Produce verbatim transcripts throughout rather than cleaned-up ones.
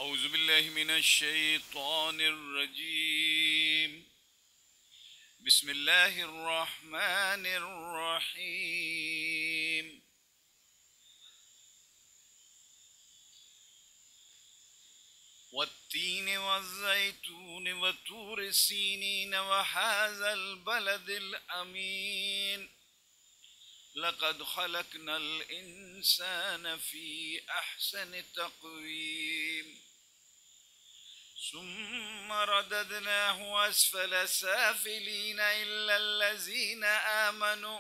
औज़ु बिल्लाहि मिनश शैतानिर रजीम बिस्मिल्लाहिर रहमानिर रहीम वत्तीन वज़्ज़ैतून वतूर सीनीन वहाज़ल बलदिल अमीन लक़द ख़लक़नल इंसान फ़ी अहसनि तक़वीम सुम्मा रददनाहु अस्फ़ल साफ़िलीन इल्लल्लज़ीना आमनू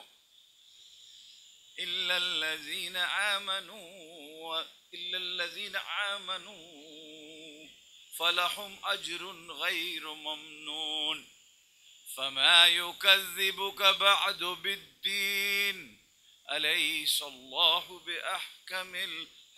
इल्लल्लज़ीना आमनू इल्लल्लज़ीना आमनू फ़लहुम अज्रुन गैरु ममनून फ़मा युकज़्ज़िबुक बअदु बिद्दीन अलैहिस्सलाहु बिअहकमिल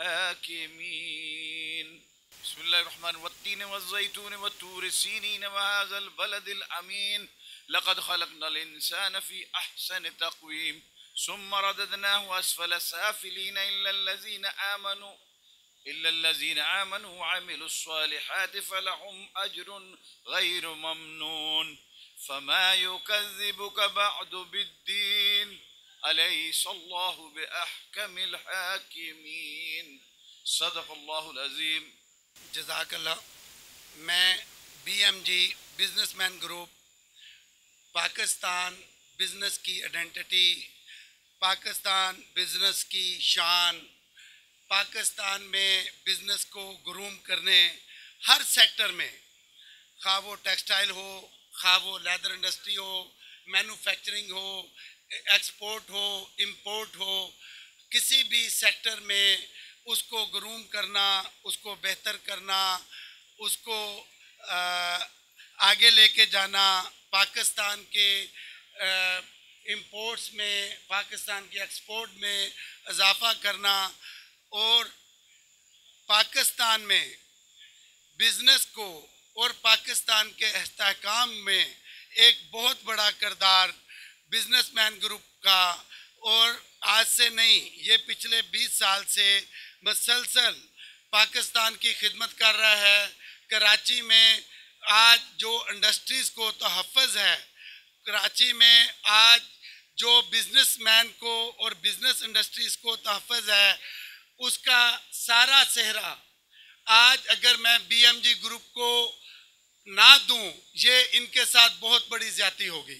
हाकिमीन बिस्मिल्लाहिर्रहमानिर्रहीम वत्तीन वज़्ज़ैतून वतूर सीनीन वहाज़ल बलदिल अमीन लक़द ख़लक़नल इंसान फ़ी अहसनि तक़वीम सुम्मा रददनाहु अस्फ़ल साफ़िलीन इल्लल्लज़ीना आमनू इल्लल्लज़ीना आमनू वअमिलुस सालिहाति फ़लहुम अज्रुन गैरु ममनून फ़मा युकज़्ज़िबुक बअदु बिद्दीन अलैहिस्सलाहु बिअहकमिल हाकिमीन सदक़ल्लाहुल अज़ीम। जज़ाकल्लाह। मैं BMG businessman group, Pakistan business की आइडेंटिटी, पाकिस्तान बिजनेस की शान, पाकिस्तान में बिजनेस को ग्रूम करने हर सेक्टर में, खा वो टेक्सटाइल हो, खा वो लेदर इंडस्ट्री हो, मैन्युफैक्चरिंग हो, एक्सपोर्ट हो, इंपोर्ट हो, किसी भी सेक्टर में उसको ग्रूम करना, उसको बेहतर करना, उसको आ, आगे लेके जाना, पाकिस्तान के इंपोर्ट्स में, पाकिस्तान के एक्सपोर्ट में इजाफा करना और पाकिस्तान में बिजनेस को और पाकिस्तान के इस्तेहकाम में एक बहुत बड़ा किरदार बिजनेसमैन ग्रुप का, और आज से नहीं, ये पिछले बीस साल से मुसलसल पाकिस्तान की खिदमत कर रहा है। कराची में आज जो इंडस्ट्रीज़ को तहफ़्फ़ुज़ है, कराची में आज जो बिजनेसमैन को और बिजनेस इंडस्ट्रीज़ को तहफ़्फ़ुज़ है, उसका सारा सेहरा आज अगर मैं बीएमजी ग्रुप को ना दूं, ये इनके साथ बहुत बड़ी ज़्यादती होगी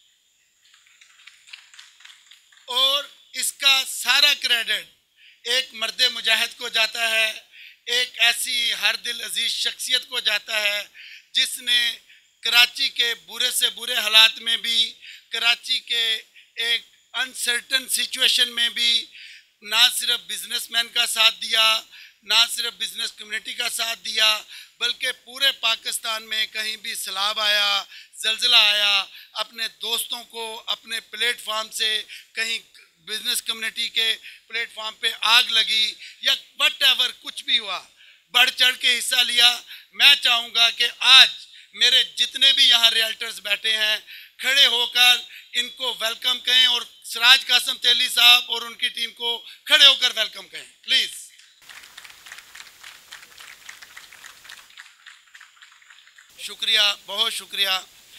और इसका सारा क्रेडिट एक मर्द मुजाहिद को जाता है, एक ऐसी हर दिल अजीज शख्सियत को जाता है जिसने कराची के बुरे से बुरे हालात में भी, कराची के एक अनसर्टन सिचुएशन में भी ना सिर्फ बिजनेसमैन का साथ दिया, ना सिर्फ बिजनेस कम्युनिटी का साथ दिया, बल्कि पूरे पाकिस्तान में कहीं भी सैलाब आया, ज़लज़ला आया, अपने दोस्तों को अपने प्लेटफार्म से, कहीं बिजनेस कम्युनिटी के प्लेटफार्म पे आग लगी या वट एवर कुछ भी हुआ, बढ़ चढ़ के हिस्सा लिया। मैं चाहूँगा कि आज मेरे जितने भी यहाँ रियल्टर्स बैठे हैं, खड़े होकर इनको वेलकम कहें और सिराज कासम तेली साहब और उनकी टीम को खड़े होकर वेलकम कहें प्लीज़। शुक्रिया, बहुत शुक्रिया।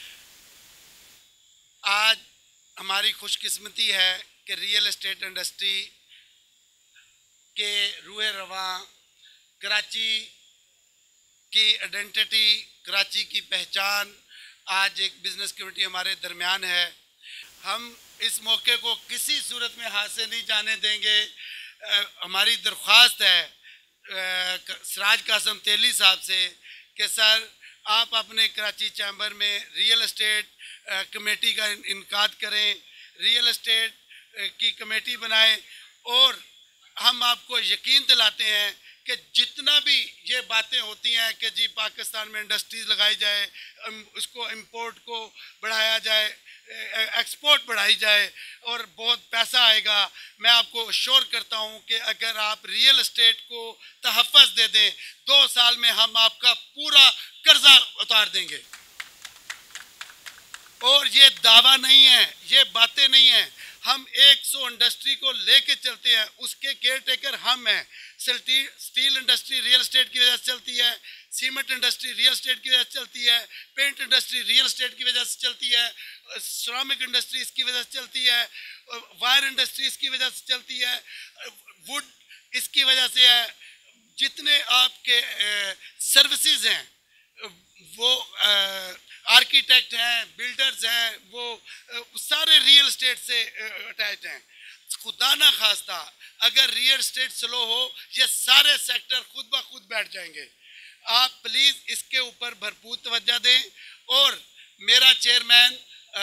आज हमारी खुशकिस्मती है कि रियल एस्टेट इंडस्ट्री के रूए रवां, कराची की आइडेंटिटी, कराची की पहचान, आज एक बिज़नेस कम्युनिटी हमारे दरमियान है। हम इस मौके को किसी सूरत में हाथ से नहीं जाने देंगे। आ, हमारी दरख्वास्त है सिराज कासम तेली साहब से कि सर आप अपने कराची चैम्बर में रियल एस्टेट कमेटी का इनकाद करें, रियल एस्टेट की कमेटी बनाएं और हम आपको यकीन दिलाते हैं कि जितना भी ये बातें होती हैं कि जी पाकिस्तान में इंडस्ट्रीज़ लगाई जाए, उसको इंपोर्ट को बढ़ाया जाए, एक्सपोर्ट बढ़ाई जाए और बहुत पैसा आएगा, मैं आपको श्योर करता हूं कि अगर आप रियल एस्टेट को तहफ़्फ़ुज़ दे दें, दो साल में हम आपका पूरा कर्जा उतार देंगे। और ये दावा नहीं है, ये बातें नहीं हैं, हम सौ इंडस्ट्री को लेके चलते हैं, उसके केयर टेकर हम हैं। स्टील इंडस्ट्री रियल एस्टेट की वजह से चलती है, सीमेंट इंडस्ट्री रियल एस्टेट की वजह से चलती है, पेंट इंडस्ट्री रियल एस्टेट की वजह से चलती है, सिरामिक इंडस्ट्री इसकी वजह से चलती है, वायर इंडस्ट्री इसकी वजह से चलती है, वुड इसकी वजह से है। जितने आपके सर्विसेज हैं, वो आर्किटेक्ट हैं, बिल्डर्स हैं, वो आ, सारे रियल एस्टेट से अटैच हैं। खुदा ना खास्ता अगर रियल एस्टेट स्लो हो, ये सारे सेक्टर खुद ब खुद बैठ जाएंगे। आप प्लीज़ इसके ऊपर भरपूर तवज्जो दें। और मेरा chairman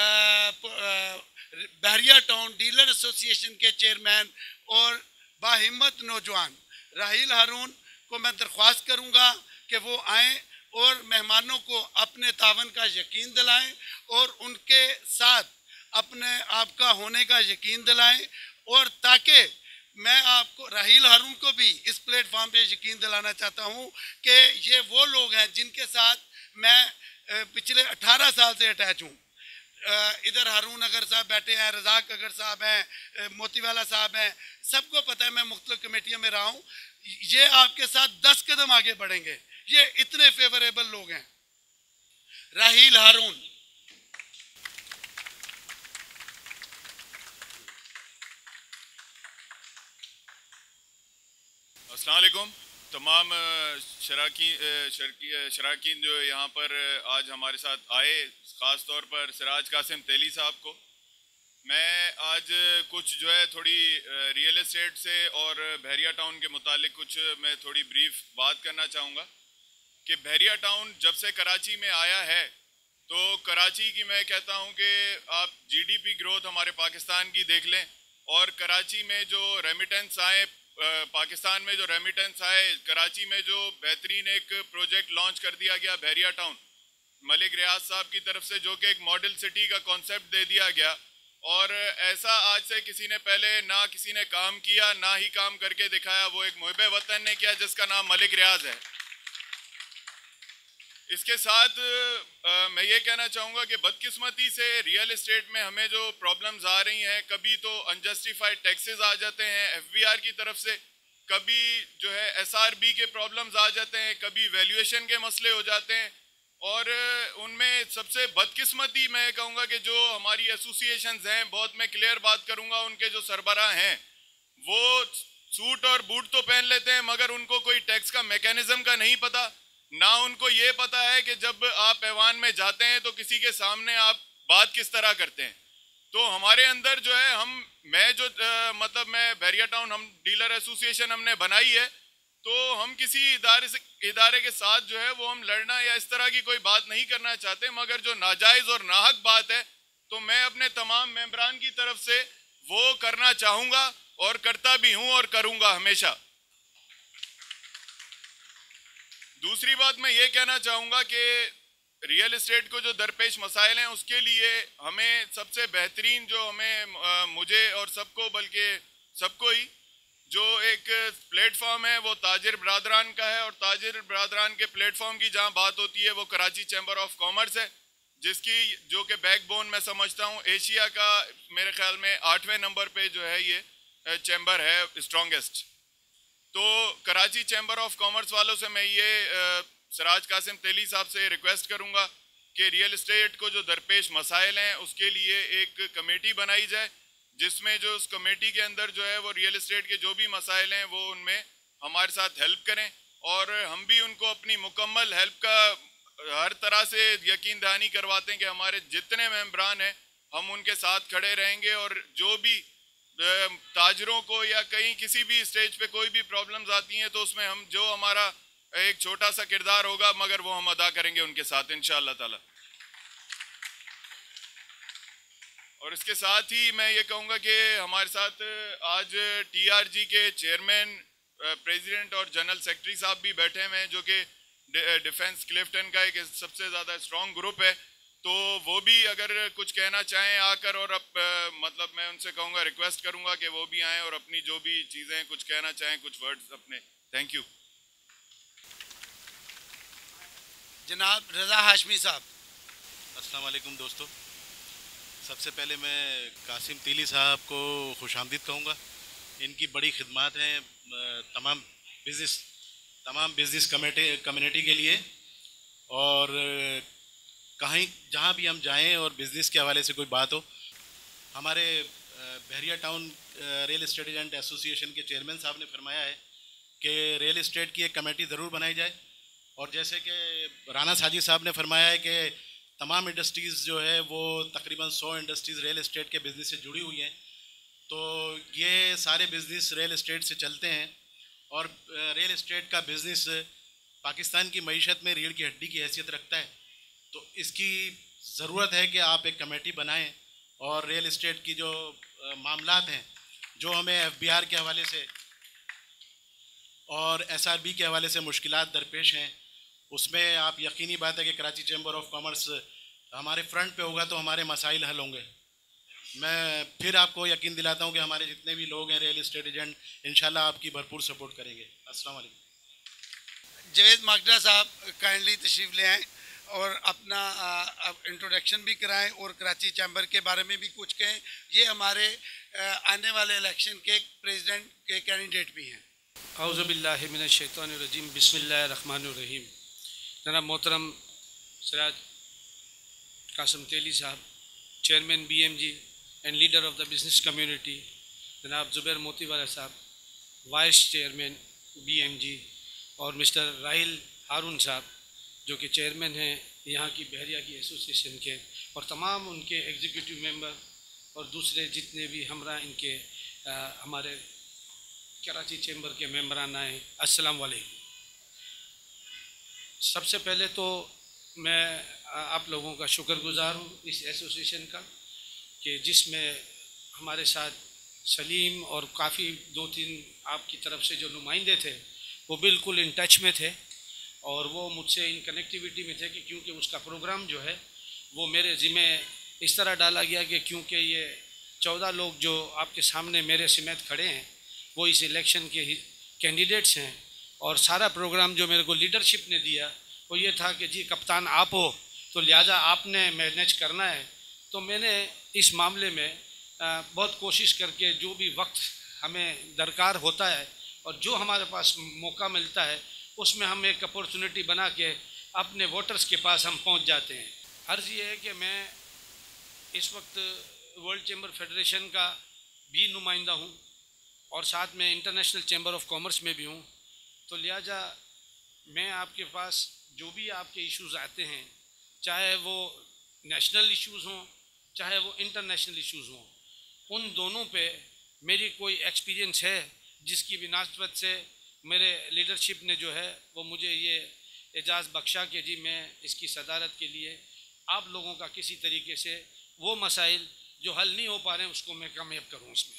Bahria town dealer association के चेयरमैन और बाहिम्मत नौजवान राहिल हारून को मैं दरख्वास्त करूंगा कि वो आएँ और मेहमानों को अपने तावन का यकीन दिलाएं और उनके साथ अपने आप का होने का यकीन दिलाएं। और ताकि मैं आपको राहिल हारून को भी इस प्लेटफॉर्म पे यकीन दिलाना चाहता हूं कि ये वो लोग हैं जिनके साथ मैं पिछले अठारह साल से अटैच हूं। इधर हारून अगर साहब बैठे हैं, रज़ाक अगर साहब हैं, मोतीवाला साहब हैं, सबको पता है मैं मुख्तलिफ कमेटियों में रहा हूँ। ये आपके साथ दस कदम आगे बढ़ेंगे, ये इतने फेवरेबल लोग हैं। राहिल हारून। अस्सलाम वालेकुम तमाम शराकी शराकीन जो यहाँ पर आज हमारे साथ आए, ख़ास तौर पर सिराज कासिम तेली साहब को मैं आज कुछ जो है थोड़ी रियल एस्टेट से और बहरिया टाउन के मुतालिक कुछ मैं थोड़ी ब्रीफ बात करना चाहूँगा कि बहरिया टाउन जब से कराची में आया है तो कराची की मैं कहता हूँ कि आप जीडीपी ग्रोथ हमारे पाकिस्तान की देख लें और कराची में जो रेमिटेंस आए, पाकिस्तान में जो रेमिटेंस आए, कराची में जो बेहतरीन एक प्रोजेक्ट लॉन्च कर दिया गया बहरिया टाउन मलिक रियाज साहब की तरफ से, जो कि एक मॉडल सिटी का कॉन्सेप्ट दे दिया गया। और ऐसा आज से किसी ने पहले ना किसी ने काम किया, ना ही काम करके दिखाया, वो एक मुहिब वतन ने किया जिसका नाम मलिक रियाज है। इसके साथ आ, मैं ये कहना चाहूँगा कि बदकिस्मती से रियल एस्टेट में हमें जो प्रॉब्लम्स आ रही हैं, कभी तो अनजस्टिफाइड टैक्सेस आ जाते हैं एफबीआर की तरफ से, कभी जो है एसआरबी के प्रॉब्लम्स आ जाते हैं, कभी वैल्यूएशन के मसले हो जाते हैं। और उनमें सबसे बदकिस्मती मैं कहूँगा कि जो हमारी एसोसिएशंस हैं, बहुत मैं क्लियर बात करूँगा, उनके जो सरबराह हैं वो सूट और बूट तो पहन लेते हैं मगर उनको कोई टैक्स का मैकेनिज्म का नहीं पता, ना उनको ये पता है कि जब आप ऐवान में जाते हैं तो किसी के सामने आप बात किस तरह करते हैं। तो हमारे अंदर जो है हम मैं जो आ, मतलब मैं बहरिया टाउन हम डीलर एसोसिएशन हमने बनाई है, तो हम किसी इदारे से इदारे के साथ जो है वो हम लड़ना या इस तरह की कोई बात नहीं करना चाहते, मगर जो नाजायज़ और नाहक बात है तो मैं अपने तमाम मेंबरान की तरफ से वो करना चाहूँगा और करता भी हूँ और करूँगा हमेशा। दूसरी बात मैं ये कहना चाहूँगा कि रियल एस्टेट को जो दरपेश मसाइल हैं उसके लिए हमें सबसे बेहतरीन जो हमें आ, मुझे और सबको बल्कि सबको ही जो एक प्लेटफॉर्म है वो ताजिर बरादरान का है। और ताजिर बरादरान के प्लेटफॉर्म की जहाँ बात होती है वो कराची चैम्बर ऑफ कॉमर्स है, जिसकी जो कि बैकबोन मैं समझता हूँ एशिया का मेरे ख्याल में आठवें नंबर पे जो है ये चैम्बर है स्ट्रॉन्गेस्ट। तो कराची चैम्बर ऑफ कॉमर्स वालों से मैं ये सिराज कासिम तेली साहब से रिक्वेस्ट करूँगा कि रियल एस्टेट को जो दरपेश मसाइल हैं उसके लिए एक कमेटी बनाई जाए, जिसमें जो उस कमेटी के अंदर जो है वो रियल एस्टेट के जो भी मसाइल हैं वो उनमें हमारे साथ हेल्प करें और हम भी उनको अपनी मुकम्मल हेल्प का हर तरह से यकीन दहानी करवाते हैं कि हमारे जितने मेंबरान हैं हम उनके साथ खड़े रहेंगे और जो भी ताजरों को या कहीं किसी भी स्टेज पे कोई भी प्रॉब्लम्स आती हैं तो उसमें हम जो हमारा एक छोटा सा किरदार होगा मगर वो हम अदा करेंगे उनके साथ इंशाअल्लाह ताला। और इसके साथ ही मैं ये कहूँगा कि हमारे साथ आज टीआरजी के चेयरमैन, प्रेसिडेंट और जनरल सेक्रेटरी साहब भी बैठे हुए हैं, जो कि डिफेंस क्लिफ्टन का एक सबसे ज़्यादा स्ट्रॉन्ग ग्रुप है, तो वो भी अगर कुछ कहना चाहें आकर और अब मतलब मैं उनसे कहूँगा रिक्वेस्ट करूँगा कि वो भी आएँ और अपनी जो भी चीज़ें कुछ कहना चाहें, कुछ वर्ड्स अपने। Thank you. जनाब रज़ा हाशमी साहब। अस्सलाम वालेकुम दोस्तों, सबसे पहले मैं कासिम तेली साहब को खुशामदीद कहूँगा। इनकी बड़ी खिदमत हैं तमाम बिज़नेस तमाम बिज़नेस कमेटी कम्युनिटी के लिए, और कहीं जहाँ भी हम जाएं और बिज़नेस के हवाले से कोई बात हो, हमारे Bahria town real estate agent association के चेयरमैन साहब ने फरमाया है कि रियल एस्टेट की एक कमेटी ज़रूर बनाई जाए। और जैसे कि राना साजिद साहब ने फरमाया है कि तमाम इंडस्ट्रीज़ जो है वो तकरीबन सौ इंडस्ट्रीज़ रियल एस्टेट के बिज़नेस से जुड़ी हुई हैं, तो ये सारे बिज़नेस रियल एस्टेट से चलते हैं। और रियल एस्टेट का बिज़नेस पाकिस्तान की मईशत में रीढ़ की हड्डी की हैसियत रखता है, तो इसकी ज़रूरत है कि आप एक कमेटी बनाएं और रियल एस्टेट की जो मामलात हैं, जो हमें एफ बी आर के हवाले से और एस आर बी के हवाले से मुश्किलात दरपेश हैं, उसमें आप यकीनी बात है कि कराची चैम्बर ऑफ कॉमर्स हमारे फ्रंट पे होगा तो हमारे मसाइल हल होंगे। मैं फिर आपको यकीन दिलाता हूं कि हमारे जितने भी लोग हैं रियल एस्टेट एजेंट इंशाल्लाह आपकी भरपूर सपोर्ट करेंगे। अस्सलाम वालेकुम। जवेद माकड़ा साहब काइंडली तशरीफ़ ले आएँ और अपना इंट्रोडक्शन भी कराएं और कराची चैम्बर के बारे में भी कुछ कहें। ये हमारे आ, आने वाले इलेक्शन के प्रेसिडेंट के कैंडिडेट भी हैं। औज़ु बिल्लाहि मिनश शैतानिर रजीम, बिस्मिल्लाहिर रहमानिर रहीम। जनाब मोहतरम सिराज कासम तेली साहब, chairman B M G and leader of the business community, जनाब ज़ुबैर मोतीवाला साहब, vice chairman B M G, और मिस्टर राहिल हारून साहब जो कि चेयरमैन हैं यहाँ की बहरिया की एसोसिएशन के, और तमाम उनके एग्जीक्यूटिव मेंबर और दूसरे जितने भी हमरा इनके आ, हमारे कराची चैम्बर के मेंबरान आए, अस्सलाम वालेकुम। सबसे पहले तो मैं आप लोगों का शुक्रगुज़ार हूँ इस एसोसिएशन का कि जिसमें हमारे साथ सलीम और काफ़ी दो तीन आपकी तरफ से जो नुमाइंदे थे वो बिल्कुल इन टच में थे, और वो मुझसे इन कनेक्टिविटी में थे कि क्योंकि उसका प्रोग्राम जो है वो मेरे ज़िम्मे इस तरह डाला गया कि क्योंकि ये चौदह लोग जो आपके सामने मेरे समेत खड़े हैं वो इस इलेक्शन के कैंडिडेट्स हैं, और सारा प्रोग्राम जो मेरे को लीडरशिप ने दिया वो ये था कि जी कप्तान आप हो तो लिहाजा आपने मैनेज करना है। तो मैंने इस मामले में बहुत कोशिश करके जो भी वक्त हमें दरकार होता है और जो हमारे पास मौका मिलता है उसमें हम एक अपॉर्चुनिटी बना के अपने वोटर्स के पास हम पहुंच जाते हैं। अर्ज़ ये है कि मैं इस वक्त वर्ल्ड चैम्बर फेडरेशन का भी नुमाइंदा हूं और साथ में इंटरनेशनल चैम्बर ऑफ कॉमर्स में भी हूं, तो लिहाजा मैं आपके पास जो भी आपके इश्यूज़ आते हैं, चाहे वो नेशनल इश्यूज़ हों चाहे वो इंटरनेशनल इश्यूज़ हों, उन दोनों पे मेरी कोई एक्सपीरियंस है जिसकी बिनास्बत से मेरे लीडरशिप ने जो है वो मुझे ये एजाज़ बख्शा कि जी मैं इसकी सदारत के लिए आप लोगों का किसी तरीके से वो मसाइल जो हल नहीं हो पा रहे हैं उसको मैं कामयाब करूँ। इसमें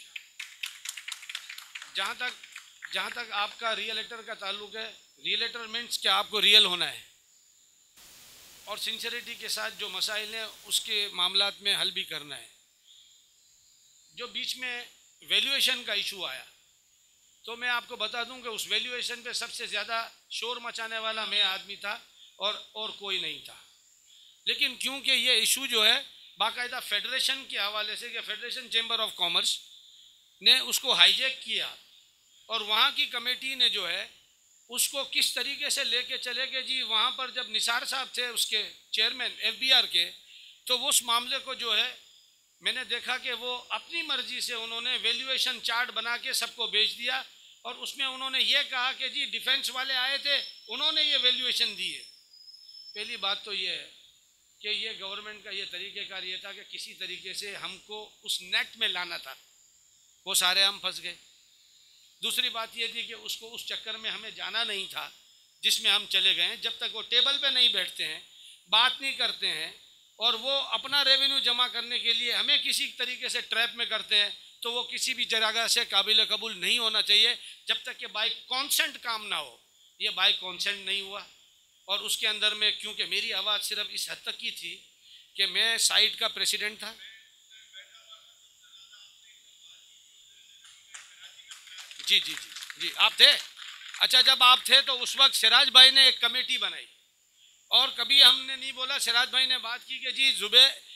जहाँ तक जहाँ तक आपका रियलेटर का ताल्लुक है, रियलेटर मीन्स कि आपको रियल होना है और सिंसियरिटी के साथ जो मसाइल हैं उसके मामलात में हल भी करना है। जो बीच में वैल्यूएशन का इशू आया तो मैं आपको बता दूं कि उस वैल्यूएशन पे सबसे ज़्यादा शोर मचाने वाला मैं आदमी था और और कोई नहीं था, लेकिन क्योंकि ये इशू जो है बाकायदा फेडरेशन के हवाले से कि फेडरेशन चैम्बर ऑफ कॉमर्स ने उसको हाईजैक किया और वहाँ की कमेटी ने जो है उसको किस तरीके से लेके चले गए जी। वहाँ पर जब निसार साहब थे उसके चेयरमैन एफ बी आर के, तो उस मामले को जो है मैंने देखा कि वो अपनी मर्जी से उन्होंने वैल्यूएशन चार्ट बना के सबको बेच दिया और उसमें उन्होंने ये कहा कि जी डिफेंस वाले आए थे उन्होंने ये वैल्यूएशन दी है। पहली बात तो ये है कि ये गवर्नमेंट का ये तरीक़ेकार ये था कि किसी तरीके से हमको उस नेट में लाना था, वो सारे हम फंस गए। दूसरी बात ये थी कि उसको उस चक्कर में हमें जाना नहीं था जिसमें हम चले गए। जब तक वो टेबल पे नहीं बैठते हैं, बात नहीं करते हैं और वो अपना रेवेन्यू जमा करने के लिए हमें किसी तरीके से ट्रैप में करते हैं, तो वो किसी भी जगह से काबिल कबूल नहीं होना चाहिए जब तक कि बाय कॉन्सेंट काम ना हो। ये बाय कॉन्सेंट नहीं हुआ और उसके अंदर में क्योंकि मेरी आवाज़ सिर्फ इस हद तक की थी कि मैं साइट का प्रेसिडेंट था। जी जी जी जी आप थे। अच्छा, जब आप थे तो उस वक्त सिराज भाई ने एक कमेटी बनाई और कभी हमने नहीं बोला, सिराज भाई ने बात की कि जी जुबे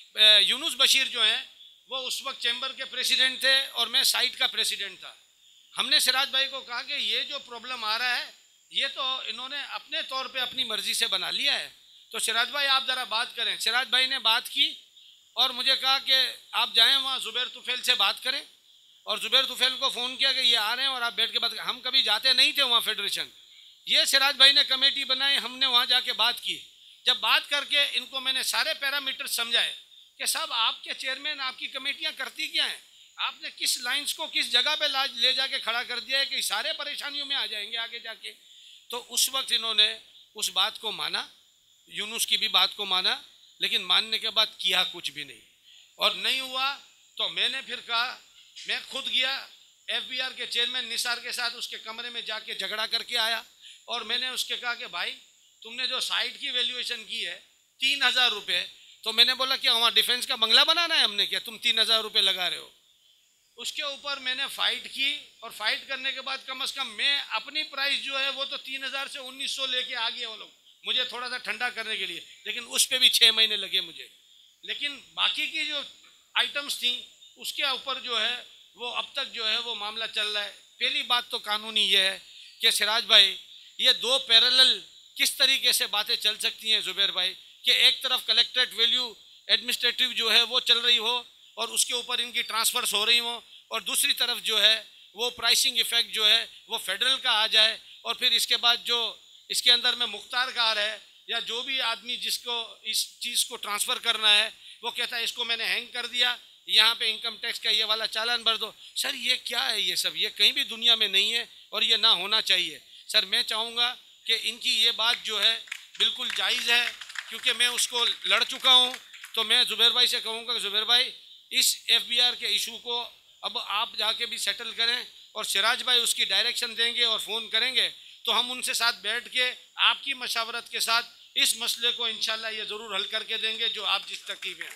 यूनुस बशीर जो हैं वो उस वक्त चैम्बर के प्रेसिडेंट थे और मैं साइट का प्रेसिडेंट था। हमने सिराज भाई को कहा कि ये जो प्रॉब्लम आ रहा है ये तो इन्होंने अपने तौर पे अपनी मर्जी से बना लिया है, तो सिराज भाई आप ज़रा बात करें। सिराज भाई ने बात की और मुझे कहा कि आप जाएं वहाँ ज़ुबैर तुफैल से बात करें, और ज़ुबैर तुफैल को फ़ोन किया कि ये आ रहे हैं और आप बैठ के बात करें। हम कभी जाते नहीं थे वहाँ फेडरेशन, ये सिराज भाई ने कमेटी बनाई, हमने वहाँ जाके बात की। जब बात करके इनको मैंने सारे पैरामीटर समझाए कि साहब आपके चेयरमैन आपकी कमेटियाँ करती क्या हैं, आपने किस लाइन्स को किस जगह पे ले जाके खड़ा कर दिया है कि सारे परेशानियों में आ जाएंगे आगे जाके। तो उस वक्त इन्होंने उस बात को माना, यूनुस की भी बात को माना, लेकिन मानने के बाद किया कुछ भी नहीं। और नहीं हुआ तो मैंने फिर कहा, मैं खुद गया एफबीआर के चेयरमैन निसार के साथ उसके कमरे में जाके झगड़ा करके आया और मैंने उसके कहा कि भाई तुमने जो साइट की वैल्यूएशन की है तीन हज़ार रुपये, तो मैंने बोला कि वहाँ डिफेंस का बंगला बनाना है हमने, क्या तुम तीन हज़ार रुपये लगा रहे हो। उसके ऊपर मैंने फ़ाइट की और फाइट करने के बाद कम से कम मैं अपनी प्राइस जो है वो तो तीन हज़ार से उन्नीस सौ लेके आ गए वो लोग, मुझे थोड़ा सा ठंडा करने के लिए, लेकिन उस पर भी छः महीने लगे मुझे। लेकिन बाकी की जो आइटम्स थी उसके ऊपर जो है वो अब तक जो है वो मामला चल रहा है। पहली बात तो कानूनी ये है कि सिराज भाई ये दो पैरेलल किस तरीके से बातें चल सकती हैं ज़ुबैर भाई, कि एक तरफ कलेक्ट्रेट वैल्यू एडमिनिस्ट्रेटिव जो है वो चल रही हो और उसके ऊपर इनकी ट्रांसफ़र्स हो रही हो, और दूसरी तरफ जो है वो प्राइसिंग इफेक्ट जो है वो फेडरल का आ जाए, और फिर इसके बाद जो इसके अंदर में मुख्तार कार है या जो भी आदमी जिसको इस चीज़ को ट्रांसफ़र करना है वो कहता है इसको मैंने हैंग कर दिया, यहाँ पे इनकम टैक्स का ये वाला चालान भर दो। सर ये क्या है, ये सब ये कहीं भी दुनिया में नहीं है और ये ना होना चाहिए। सर मैं चाहूँगा कि इनकी ये बात जो है बिल्कुल जायज़ है, क्योंकि मैं उसको लड़ चुका हूँ। तो मैं ज़ुबैर भाई से कहूँगा कि ज़ुबैर भाई इस एफबीआर के इशू को अब आप जाके भी सेटल करें, और सिराज भाई उसकी डायरेक्शन देंगे और फ़ोन करेंगे तो हम उनसे साथ बैठ के आपकी मशावरत के साथ इस मसले को इंशाल्लाह ये ज़रूर हल करके देंगे जो आप जिस तकलीफ में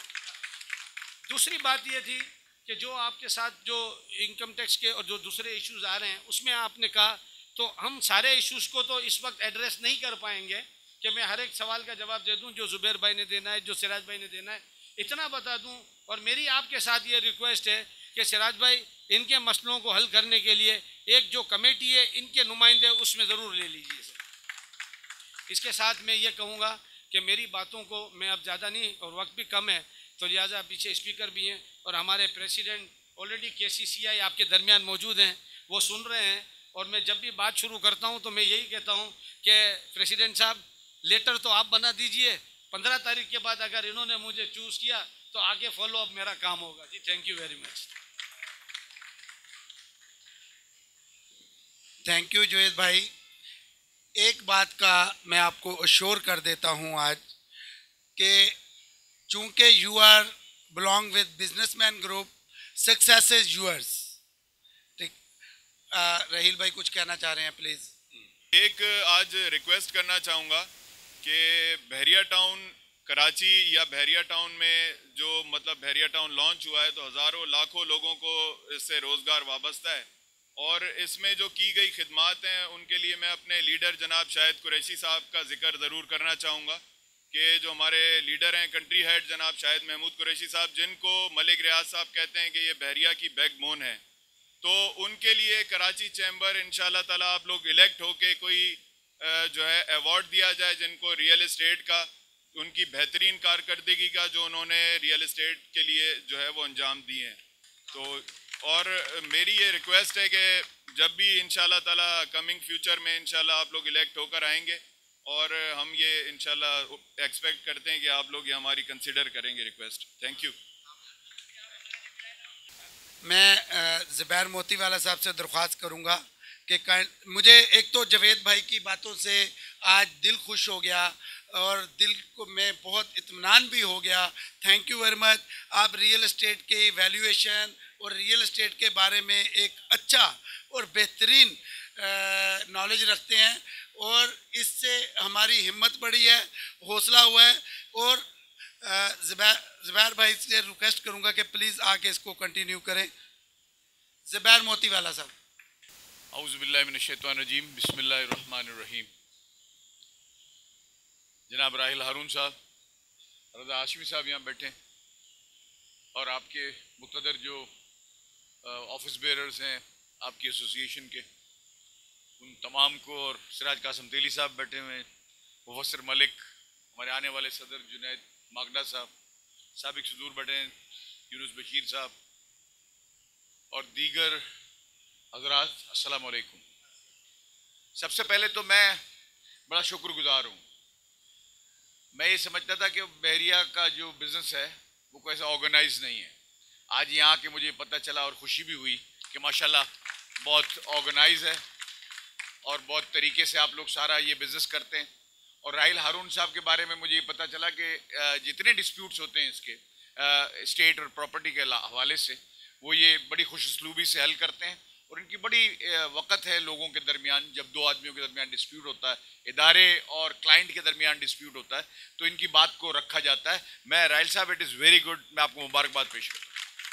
हैं। दूसरी बात ये थी कि जो आपके साथ जो इनकम टैक्स के और जो दूसरे इश्यूज़ आ रहे हैं उसमें आपने कहा, तो हम सारे इश्यूज़ को तो इस वक्त एड्रेस नहीं कर पाएंगे कि मैं हर एक सवाल का जवाब दे दूं जो ज़ुबैर भाई ने देना है, जो सिराज भाई ने देना है। इतना बता दूं, और मेरी आपके साथ ये रिक्वेस्ट है कि सिराज भाई इनके मसलों को हल करने के लिए एक जो कमेटी है इनके नुमाइंदे उसमें ज़रूर ले लीजिए। इसके साथ मैं ये कहूँगा कि मेरी बातों को मैं अब ज़्यादा नहीं, और वक्त भी कम है, तो लिहाजा पीछे स्पीकर भी हैं और हमारे प्रेसिडेंट ऑलरेडी केसीसीआई आपके दरमियान मौजूद हैं, वो सुन रहे हैं। और मैं जब भी बात शुरू करता हूँ तो मैं यही कहता हूँ कि प्रेसिडेंट साहब लेटर तो आप बना दीजिए, पंद्रह तारीख के बाद अगर इन्होंने मुझे चूज़ किया तो आगे फॉलो अप मेरा काम होगा। जी thank you very much. Thank you जुएद भाई। एक बात का मैं आपको अश्योर कर देता हूं आज कि चूंकि you are belong with businessman group, success is yours. ठीक, रहील भाई कुछ कहना चाह रहे हैं प्लीज़। एक आज रिक्वेस्ट करना चाहूँगा कि बहरिया टाउन कराची या बहरिया टाउन में जो मतलब बहरिया टाउन लॉन्च हुआ है तो हज़ारों लाखों लोगों को इससे रोज़गार वाबस्ता है, और इसमें जो की गई खिदमात हैं उनके लिए मैं अपने लीडर जनाब शाहिद कुरैशी साहब का जिक्र ज़रूर करना चाहूँगा कि जो हमारे लीडर हैं कंट्री हेड जनाब शाहिद महमूद कुरैशी साहब, जिनको मलिक रियाज साहब कहते हैं कि ये बहरिया की बैकबोन है, तो उनके लिए कराची चैम्बर इंशाल्लाह ताला आप लोग इलेक्ट होके कोई जो है अवार्ड दिया जाए जिनको रियल इस्टेट का, उनकी बेहतरीन कारकर्दगी का जो उन्होंने रियल इस्टेट के लिए जो है वो अंजाम दिए हैं। तो और मेरी ये रिक्वेस्ट है कि जब भी इंशाल्लाह ताला कमिंग फ्यूचर में इंशाल्लाह आप लोग इलेक्ट होकर आएंगे, और हम ये इंशाल्लाह एक्सपेक्ट करते हैं कि आप लोग ये हमारी कंसिडर करेंगे रिक्वेस्ट। Thank you. मैं ज़ुबैर मोती वाला साहब से दरख्वास्त करूँगा कि मुझे एक तो जावेद भाई की बातों से आज दिल खुश हो गया और दिल को में बहुत इत्मीनान भी हो गया। Thank you very much. आप रियल इस्टेट के वैल्यूएशन और रियल इस्टेट के बारे में एक अच्छा और बेहतरीन नॉलेज रखते हैं, और इससे हमारी हिम्मत बढ़ी है, हौसला हुआ है। और ज़ुबैर भाई से रिक्वेस्ट करूंगा कि प्लीज़ आके इसको कंटिन्यू करें। ज़ुबैर मोती वाला साहब। औज़ु बिल्लाहि मिनश शैतानिर रजीम, बिस्मिल्लाहिर रहमानिर रहीम। जनाब राहिल हारून साहब, रज़ा हाशमी साहब यहाँ बैठे हैं, और आपके मुक़द्दर जो ऑफिस बेयरर्स हैं आपकी एसोसिएशन के, उन तमाम को, और सिराज कासम तेली साहब बैठे हुए हैं, मुफस्सिर मलिक, हमारे आने वाले सदर जुनैद मागदा साहब, साबिक सदूर बैठे हैं यूनुस बशीर साहब, और दीगर हज़रात, अस्सलाम वालेकुम। सबसे पहले तो मैं बड़ा शुक्रगुजार हूँ। मैं ये समझता था कि बहरिया का जो बिज़नेस है वो कोई ऐसा ऑर्गेनाइज नहीं है। आज यहाँ के मुझे पता चला और ख़ुशी भी हुई कि माशाल्लाह बहुत ऑर्गेनाइज है और बहुत तरीके से आप लोग सारा ये बिज़नेस करते हैं। और राहिल हारून साहब के बारे में मुझे ये पता चला कि जितने डिस्प्यूट्स होते हैं इसके स्टेट और प्रॉपर्टी के हवाले से, वो ये बड़ी खुशउस्लूबी से हल करते हैं। और इनकी बड़ी वक़्त है लोगों के दरमियान, जब दो आदमियों के दरमियान डिस्प्यूट होता है, इदारे और क्लाइंट के दरमियान डिस्प्यूट होता है, तो इनकी बात को रखा जाता है। मैं राहिल साहब, इट इज़ वेरी गुड, मैं आपको मुबारकबाद पेश करता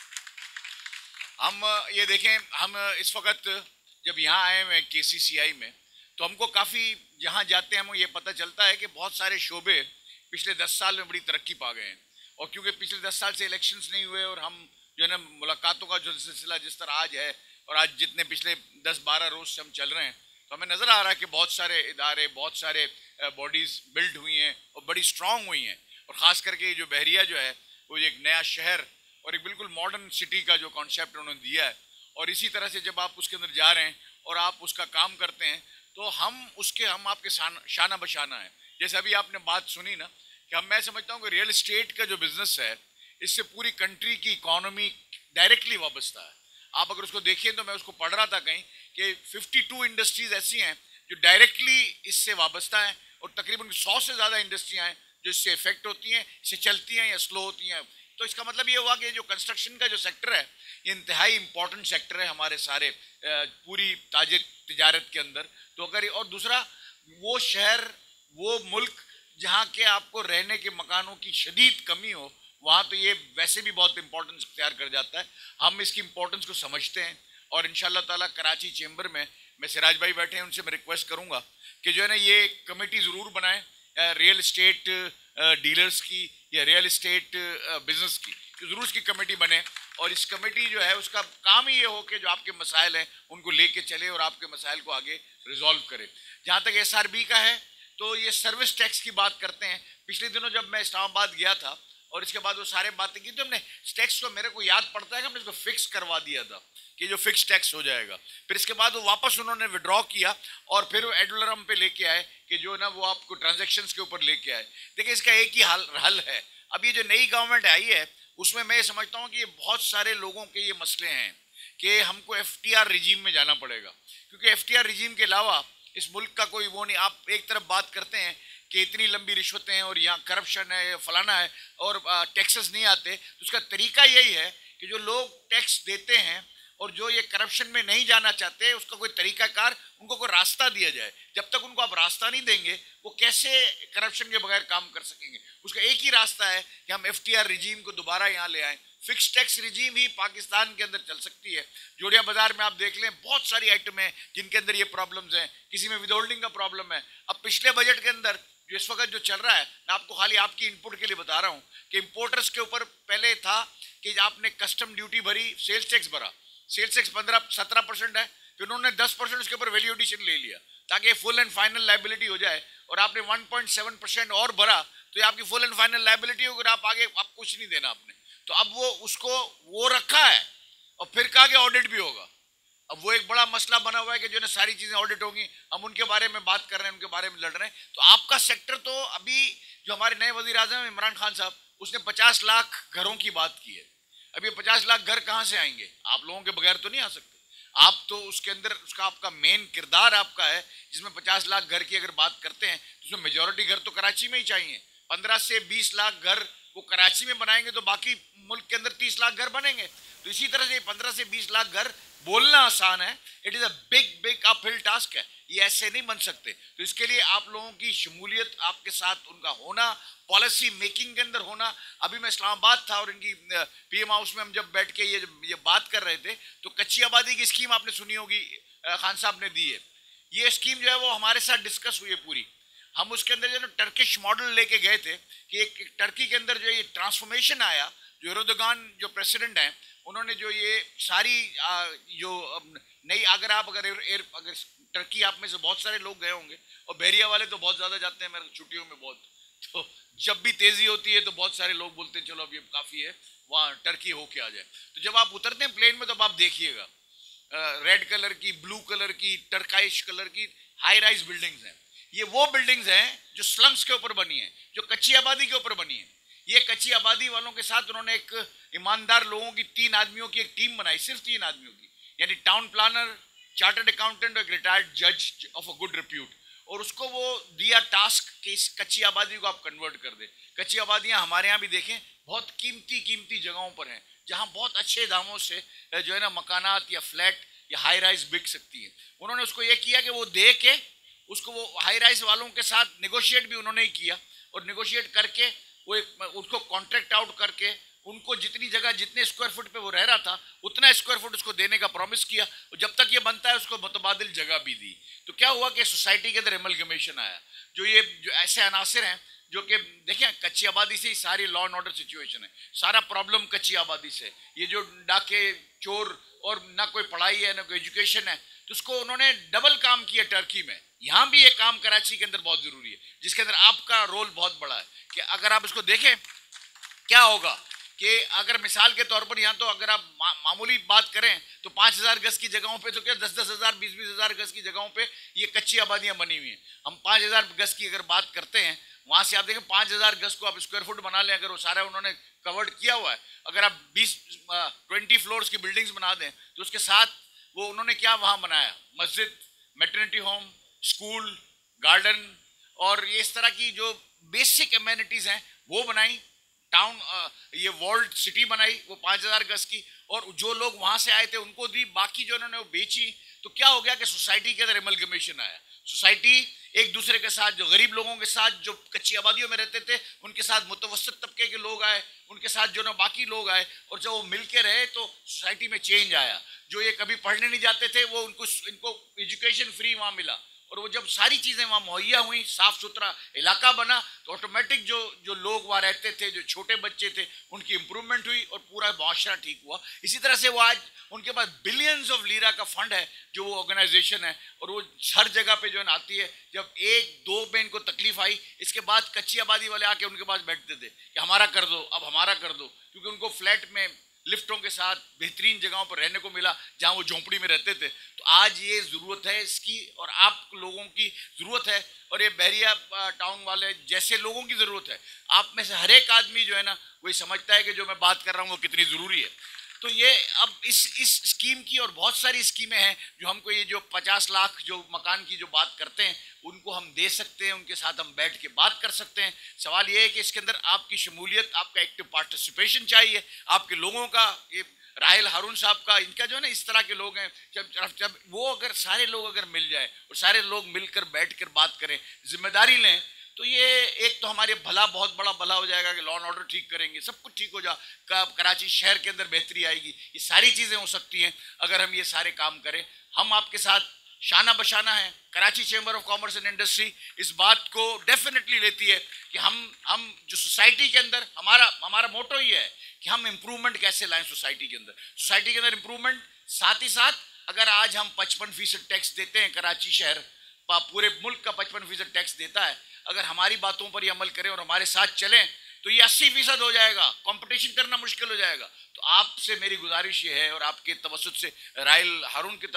हूँ। हम ये देखें, हम इस वक्त जब यहाँ आए हुए हैं के सी सी आई में, तो हमको काफ़ी जहाँ जाते हैं हमें ये पता चलता है कि बहुत सारे शोबे पिछले दस साल में बड़ी तरक्की पा गए हैं। और क्योंकि पिछले दस साल से इलेक्शंस नहीं हुए और हम जो है ना मुलाकातों का जो सिलसिला जिस तरह आज है और आज जितने पिछले दस बारह रोज़ से हम चल रहे हैं, तो हमें नज़र आ रहा है कि बहुत सारे इदारे, बहुत सारे बॉडीज़ बिल्ड हुई हैं और बड़ी स्ट्रॉन्ग हुई हैं। और ख़ास करके जो बहरिया जो है वो एक नया शहर और एक बिल्कुल मॉडर्न सिटी का जो कॉन्सेप्ट उन्होंने दिया है, और इसी तरह से जब आप उसके अंदर जा रहे हैं और आप उसका काम करते हैं, तो हम उसके हम आपके शाना बशाना है। जैसे अभी आपने बात सुनी ना कि हम, मैं समझता हूँ कि रियल इस्टेट का जो बिज़नेस है, इससे पूरी कंट्री की इकॉनमी डायरेक्टली वाबस्ता है। आप अगर उसको देखिए, तो मैं उसको पढ़ रहा था कहीं कि बावन इंडस्ट्रीज़ ऐसी हैं जो डायरेक्टली इससे वाबस्ता हैं, और तकरीबन सौ से ज़्यादा इंडस्ट्रियाँ हैं जो इससे इफेक्ट होती हैं, इससे चलती हैं या स्लो होती हैं। तो इसका मतलब ये हुआ कि जो कंस्ट्रक्शन का जो सेक्टर है, ये इंतहाई इंपॉर्टेंट सेक्टर है हमारे सारे पूरी ताजिर तिजारत के अंदर। तो अगर, और दूसरा वो शहर, वो मुल्क जहाँ के आपको रहने के मकानों की शदीद कमी हो, वहाँ तो ये वैसे भी बहुत इंपॉर्टेंस इख्तियार कर जाता है। हम इसकी इंपॉर्टेंस को समझते हैं, और इंशाल्लाह ताला कराची चेंबर में, मैं सिराज भाई बैठे हैं, उनसे मैं रिक्वेस्ट करूँगा कि जो है ना ये कमेटी ज़रूर बनाएं रियल इस्टेट डीलर्स की या रियल इस्टेट बिज़नेस की, ज़रूर इसकी कमेटी बने। और इस कमेटी जो है उसका काम ही ये हो कि जो आपके मसाइल हैं उनको लेके चले और आपके मसाइल को आगे रिजॉल्व करे। जहाँ तक एस आर बी का है, तो ये सर्विस टैक्स की बात करते हैं। पिछले दिनों जब मैं इस्लामाबाद गया था और इसके बाद वो सारे बातें की, तो हमने टैक्स को, मेरे को याद पड़ता है कि हमने इसको फिक्स करवा दिया था कि जो फिक्स टैक्स हो जाएगा। फिर इसके बाद वो वापस उन्होंने विड्रॉ किया और फिर वो एडुलरम पे लेके आए कि जो ना वो आपको ट्रांजैक्शंस के ऊपर लेके आए। देखिए, इसका एक ही हल हल है। अब ये जो नई गवर्नमेंट आई है, उसमें मैं ये समझता हूँ कि ये बहुत सारे लोगों के ये मसले हैं कि हमको एफ टी आर रिजीम में जाना पड़ेगा, क्योंकि एफ टी आर रिजीम के अलावा इस मुल्क का कोई वो नहीं। आप एक तरफ बात करते हैं कि इतनी लंबी रिश्वतें हैं और यहाँ करप्शन है, फलाना है, और टैक्सेस नहीं आते, तो उसका तरीका यही है कि जो लोग टैक्स देते हैं और जो ये करप्शन में नहीं जाना चाहते, उसका कोई तरीकाकार, उनको कोई रास्ता दिया जाए। जब तक उनको आप रास्ता नहीं देंगे, वो कैसे करप्शन के बगैर काम कर सकेंगे? उसका एक ही रास्ता है कि हम एफ टी आर रिजीम को दोबारा यहाँ ले आएँ। फिक्स टैक्स रिजीम ही पाकिस्तान के अंदर चल सकती है। जोड़िया बाजार में आप देख लें, बहुत सारी आइटम हैं जिनके अंदर ये प्रॉब्लम्स हैं। किसी में विद होल्डिंग का प्रॉब्लम है। अब पिछले बजट के अंदर जो इस वक्त जो चल रहा है, मैं आपको खाली आपकी इनपुट के लिए बता रहा हूँ कि इम्पोर्टर्स के ऊपर पहले था कि आपने कस्टम ड्यूटी भरी, सेल्स टैक्स भरा, सेल्स टैक्स पंद्रह सत्रह परसेंट है, फिर उन्होंने दस परसेंट उसके ऊपर वैल्यू एडिशन ले लिया ताकि फुल एंड फाइनल लाइबिलिटी हो जाए, और आपने वन पॉइंट सेवन परसेंट और भरा तो ये आपकी फुल एंड फाइनल लाइबिलिटी होगी, आप आगे आप कुछ नहीं देना आपने। तो अब वो उसको वो रखा है और फिर कहा कि ऑडिट भी होगा। अब वो एक बड़ा मसला बना हुआ है कि जो ना सारी चीज़ें ऑडिट होंगी, हम उनके बारे में बात कर रहे हैं, उनके बारे में लड़ रहे हैं। तो आपका सेक्टर तो अभी जो हमारे नए वज़ीर आज़म इमरान खान साहब, उसने पचास लाख घरों की बात की है। अब ये पचास लाख घर कहाँ से आएंगे? आप लोगों के बगैर तो नहीं आ सकते। आप तो उसके अंदर उसका आपका मेन किरदार आपका है, जिसमें पचास लाख घर की अगर बात करते हैं तो उसमें मेजॉरिटी घर तो कराची में ही चाहिए। पंद्रह से बीस लाख घर वो कराची में बनाएंगे तो बाकी मुल्क के अंदर तीस लाख घर बनेंगे। तो इसी तरह से पंद्रह से बीस लाख घर बोलना आसान है, it is a big big uphill task है। ये ऐसे नहीं बन सकते। तो इसके लिए आप लोगों की शमूलियत, आपके साथ उनका होना, पॉलिसी मेकिंग के अंदर होना। अभी मैं इस्लामाबाद था और इनकी पी एम हाउस में हम जब बैठ के ये ये बात कर रहे थे, तो कच्ची आबादी की स्कीम आपने सुनी होगी, खान साहब ने दी है। ये स्कीम जो है वो हमारे साथ डिस्कस हुई है पूरी। हम उसके अंदर जो है टर्किश मॉडल लेके गए थे कि एक, एक टर्की के अंदर जो ये ट्रांसफॉर्मेशन आया, जो एर्दोगान जो प्रेसिडेंट हैं, उन्होंने जो ये सारी जो नई, अगर आप अगर एयर अगर टर्की आप में से बहुत सारे लोग गए होंगे, और बहरिया वाले तो बहुत ज़्यादा जाते हैं मेरे छुट्टियों में बहुत, तो जब भी तेज़ी होती है तो बहुत सारे लोग बोलते हैं चलो अब ये काफ़ी है, वहाँ टर्की होके आ जाए। तो जब आप उतरते हैं प्लेन में तो आप देखिएगा रेड कलर की, ब्लू कलर की, टर्काइश कलर की हाई राइज बिल्डिंग्स हैं। ये वो बिल्डिंग्स हैं जो स्लम्स के ऊपर बनी है, जो कच्ची आबादी के ऊपर बनी है। ये कच्ची आबादी वालों के साथ उन्होंने एक ईमानदार लोगों की, तीन आदमियों की एक टीम बनाई, सिर्फ तीन आदमियों की, यानी टाउन प्लानर, चार्टर्ड अकाउंटेंट और एक रिटायर्ड जज ऑफ अ गुड रिप्यूट, और उसको वो दिया टास्क कि इस कच्ची आबादी को आप कन्वर्ट कर दे। कच्ची आबादियां हमारे यहाँ भी देखें बहुत कीमती कीमती जगहों पर हैं, जहाँ बहुत अच्छे दामों से जो है ना मकानात या फ्लैट या हाई राइज बिक सकती है। उन्होंने उसको ये किया कि वो दे के उसको वो हाई राइज वालों के साथ नेगोशिएट भी उन्होंने ही किया, और नेगोशिएट करके वो एक उसको कॉन्ट्रैक्ट आउट करके उनको जितनी जगह, जितने स्क्वायर फुट पे वो रह रहा था, उतना स्क्वायर फुट उसको देने का प्रॉमिस किया, और जब तक ये बनता है उसको मुतबादिल जगह भी दी। तो क्या हुआ कि सोसाइटी के अंदर एमलगमेशन आया। जो ये जो ऐसे अनासिर हैं जो कि देखें, कच्ची आबादी से ही सारी लॉ एंड ऑर्डर सिचुएशन है, सारा प्रॉब्लम कच्ची आबादी से। ये जो डाके, चोर, और ना कोई पढ़ाई है ना कोई एजुकेशन है, तो उसको उन्होंने डबल काम किया टर्की में। यहाँ भी ये काम कराची के अंदर बहुत जरूरी है, जिसके अंदर आपका रोल बहुत बड़ा है। कि अगर आप इसको देखें क्या होगा कि अगर मिसाल के तौर पर यहाँ तो अगर आप मा, मामूली बात करें तो पाँच हज़ार गज की जगहों पे तो क्या दस दस हज़ार बीस बीस हज़ार गज की जगहों पे ये कच्ची आबादियाँ बनी हुई हैं। हम पाँच हज़ार गज की अगर बात करते हैं, वहाँ से आप देखें पाँच हज़ार गज को आप स्क्वायर फुट बना लें, अगर वो सारा उन्होंने कवर्ड किया हुआ है, अगर आप बीस ट्वेंटी फ्लोर्स की बिल्डिंग्स बना दें तो उसके साथ वो उन्होंने क्या वहाँ बनाया, मस्जिद, मैटरनिटी होम, स्कूल, गार्डन, और ये इस तरह की जो बेसिक एमेनिटीज़ हैं वो बनाई। टाउन ये वर्ल्ड सिटी बनाई वो पाँच हज़ार गज की, और जो लोग वहाँ से आए थे उनको दी, बाकी जो उन्होंने वो बेची। तो क्या हो गया कि सोसाइटी के अंदर एमलगमेशन आया। सोसाइटी एक दूसरे के साथ, जो गरीब लोगों के साथ, जो कच्ची आबादियों में रहते थे, उनके साथ मुतवस्सित तबके के लोग आए, उनके साथ जो ना बाकी लोग आए, और जब वो मिल के रहे तो सोसाइटी में चेंज आया। जो ये कभी पढ़ने नहीं जाते थे वो उनको इनको एजुकेशन फ्री वहाँ मिला, और वो जब सारी चीज़ें वहाँ मुहैया हुई, साफ़ सुथरा इलाका बना, तो ऑटोमेटिक जो जो लोग वहाँ रहते थे, जो छोटे बच्चे थे, उनकी इम्प्रूवमेंट हुई और पूरा मुआशरा ठीक हुआ। इसी तरह से वो आज उनके पास बिलियंस ऑफ लीरा का फंड है, जो वो ऑर्गेनाइजेशन है, और वो हर जगह पे जो है आती है। जब एक दो में इनको तकलीफ आई, इसके बाद कच्ची आबादी वाले आके उनके पास बैठते थे कि हमारा कर दो, अब हमारा कर दो, क्योंकि उनको फ्लैट में लिफ्टों के साथ बेहतरीन जगहों पर रहने को मिला जहां वो झोंपड़ी में रहते थे। तो आज ये ज़रूरत है इसकी, और आप लोगों की ज़रूरत है, और ये बहरिया टाउन वाले जैसे लोगों की ज़रूरत है। आप में से हर एक आदमी जो है ना वही समझता है कि जो मैं बात कर रहा हूँ वो कितनी ज़रूरी है। तो ये अब इस इस स्कीम की और बहुत सारी स्कीमें हैं जो हमको, ये जो पचास लाख जो मकान की जो बात करते हैं, उनको हम दे सकते हैं, उनके साथ हम बैठ के बात कर सकते हैं। सवाल ये है कि इसके अंदर आपकी शमूलियत, आपका एक्टिव पार्टिसिपेशन चाहिए, आपके लोगों का, ये राहिल हारून साहब का, इनका जो है ना इस तरह के लोग हैं, जब जब वो अगर सारे लोग अगर मिल जाए और सारे लोग मिलकर बैठ कर बात करें, जिम्मेदारी लें, तो ये एक तो हमारे भला, बहुत बड़ा भला हो जाएगा कि लॉ एंड ऑर्डर ठीक करेंगे, सब कुछ ठीक हो जा, कराची शहर के अंदर बेहतरी आएगी। ये सारी चीज़ें हो सकती हैं अगर हम ये सारे काम करें। हम आपके साथ शाना बशाना है। Karachi chamber of commerce and industry इस बात को डेफिनेटली लेती है कि हम हम जो सोसाइटी के अंदर, हमारा हमारा मोटो ही है कि हम इम्प्रूवमेंट कैसे लाएं सोसाइटी के अंदर। सोसाइटी के अंदर इम्प्रूवमेंट, साथ ही साथ अगर आज हम पचपन फीसद टैक्स देते हैं, कराची शहर पूरे मुल्क का पचपन फीसद टैक्स देता है, अगर हमारी बातों पर ये अमल करें और हमारे साथ चलें तो ये अस्सी फीसद हो जाएगा, कंपटीशन करना मुश्किल हो जाएगा। तो आपसे मेरी गुजारिश ये है, और आपके तवज्जुह से राहिल हारून के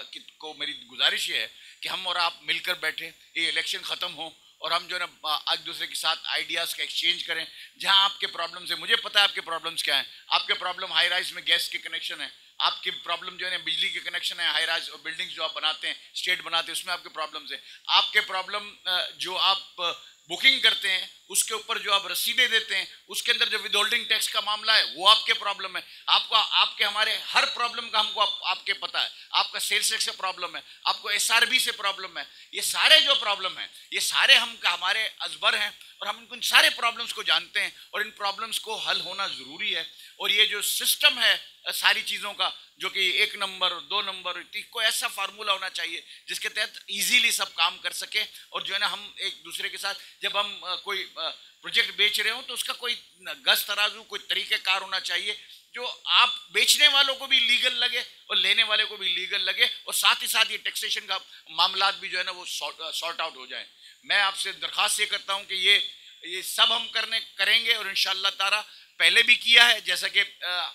को मेरी गुजारिश ये है कि हम और आप मिलकर बैठे, ये इलेक्शन ख़त्म हो और हम जो है ना एक दूसरे के साथ आइडियाज़ का एक्सचेंज करें। जहाँ आपके प्रॉब्लम्स है, मुझे पता है आपके प्रॉब्लम्स क्या हैं। आपके प्रॉब्लम हाई राइज में गैस के कनेक्शन है, आपकी प्रॉब्लम जो है ना बिजली के कनेक्शन है, हाई राइज बिल्डिंग्स जो आप बनाते हैं, स्टेट बनाते हैं, उसमें आपके प्रॉब्लम्स है। आपके प्रॉब्लम जो आप बुकिंग करते हैं उसके ऊपर जो आप रसीदें देते हैं, उसके अंदर जो विदहोल्डिंग टैक्स का मामला है, वो आपके प्रॉब्लम है। आपको आपके हमारे हर प्रॉब्लम का हमको आप, आपके पता है। आपका सेल्स टैक्स से प्रॉब्लम है, आपको एसआरबी से प्रॉब्लम है, ये सारे जो प्रॉब्लम है ये सारे हम हमारे अजबर हैं और हम उन सारे प्रॉब्लम्स को जानते हैं और इन प्रॉब्लम्स को हल होना ज़रूरी है। और ये जो सिस्टम है सारी चीज़ों का, जो कि एक नंबर दो नंबर, कोई ऐसा फार्मूला होना चाहिए जिसके तहत इजीली सब काम कर सके। और जो है ना, हम एक दूसरे के साथ जब हम कोई प्रोजेक्ट बेच रहे हो तो उसका कोई गस तराजू, कोई तरीक़ेकार होना चाहिए जो आप बेचने वालों को भी लीगल लगे और लेने वाले को भी लीगल लगे, और साथ ही साथ ये टैक्सेशन का मामलात भी जो है ना वो सॉर्ट आउट हो जाए। मैं आपसे दरख्वास्त ये करता हूँ कि ये ये सब हम करने करेंगे और इंशाअल्लाह ताला पहले भी किया है, जैसा कि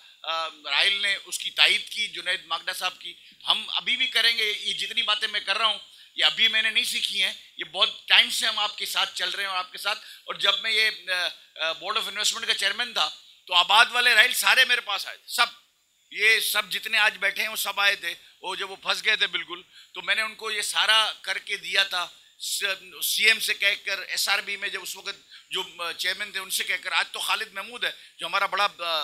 राइल ने उसकी तायद की, जुनैद मागदा साहब की, हम अभी भी करेंगे। ये जितनी बातें मैं कर रहा हूँ ये अभी मैंने नहीं सीखी हैं, ये बहुत टाइम से हम आपके साथ चल रहे हैं और आपके साथ। और जब मैं ये बोर्ड ऑफ इन्वेस्टमेंट का चेयरमैन था तो आबाद वाले राइल सारे मेरे पास आए, सब ये सब जितने आज बैठे हैं वो सब आए थे। वो जब वो फंस गए थे बिल्कुल, तो मैंने उनको ये सारा करके दिया था, सीएम से कहकर, एसआरबी में जब उस वक्त जो चेयरमैन थे उनसे कहकर, आज तो खालिद महमूद है जो हमारा बड़ा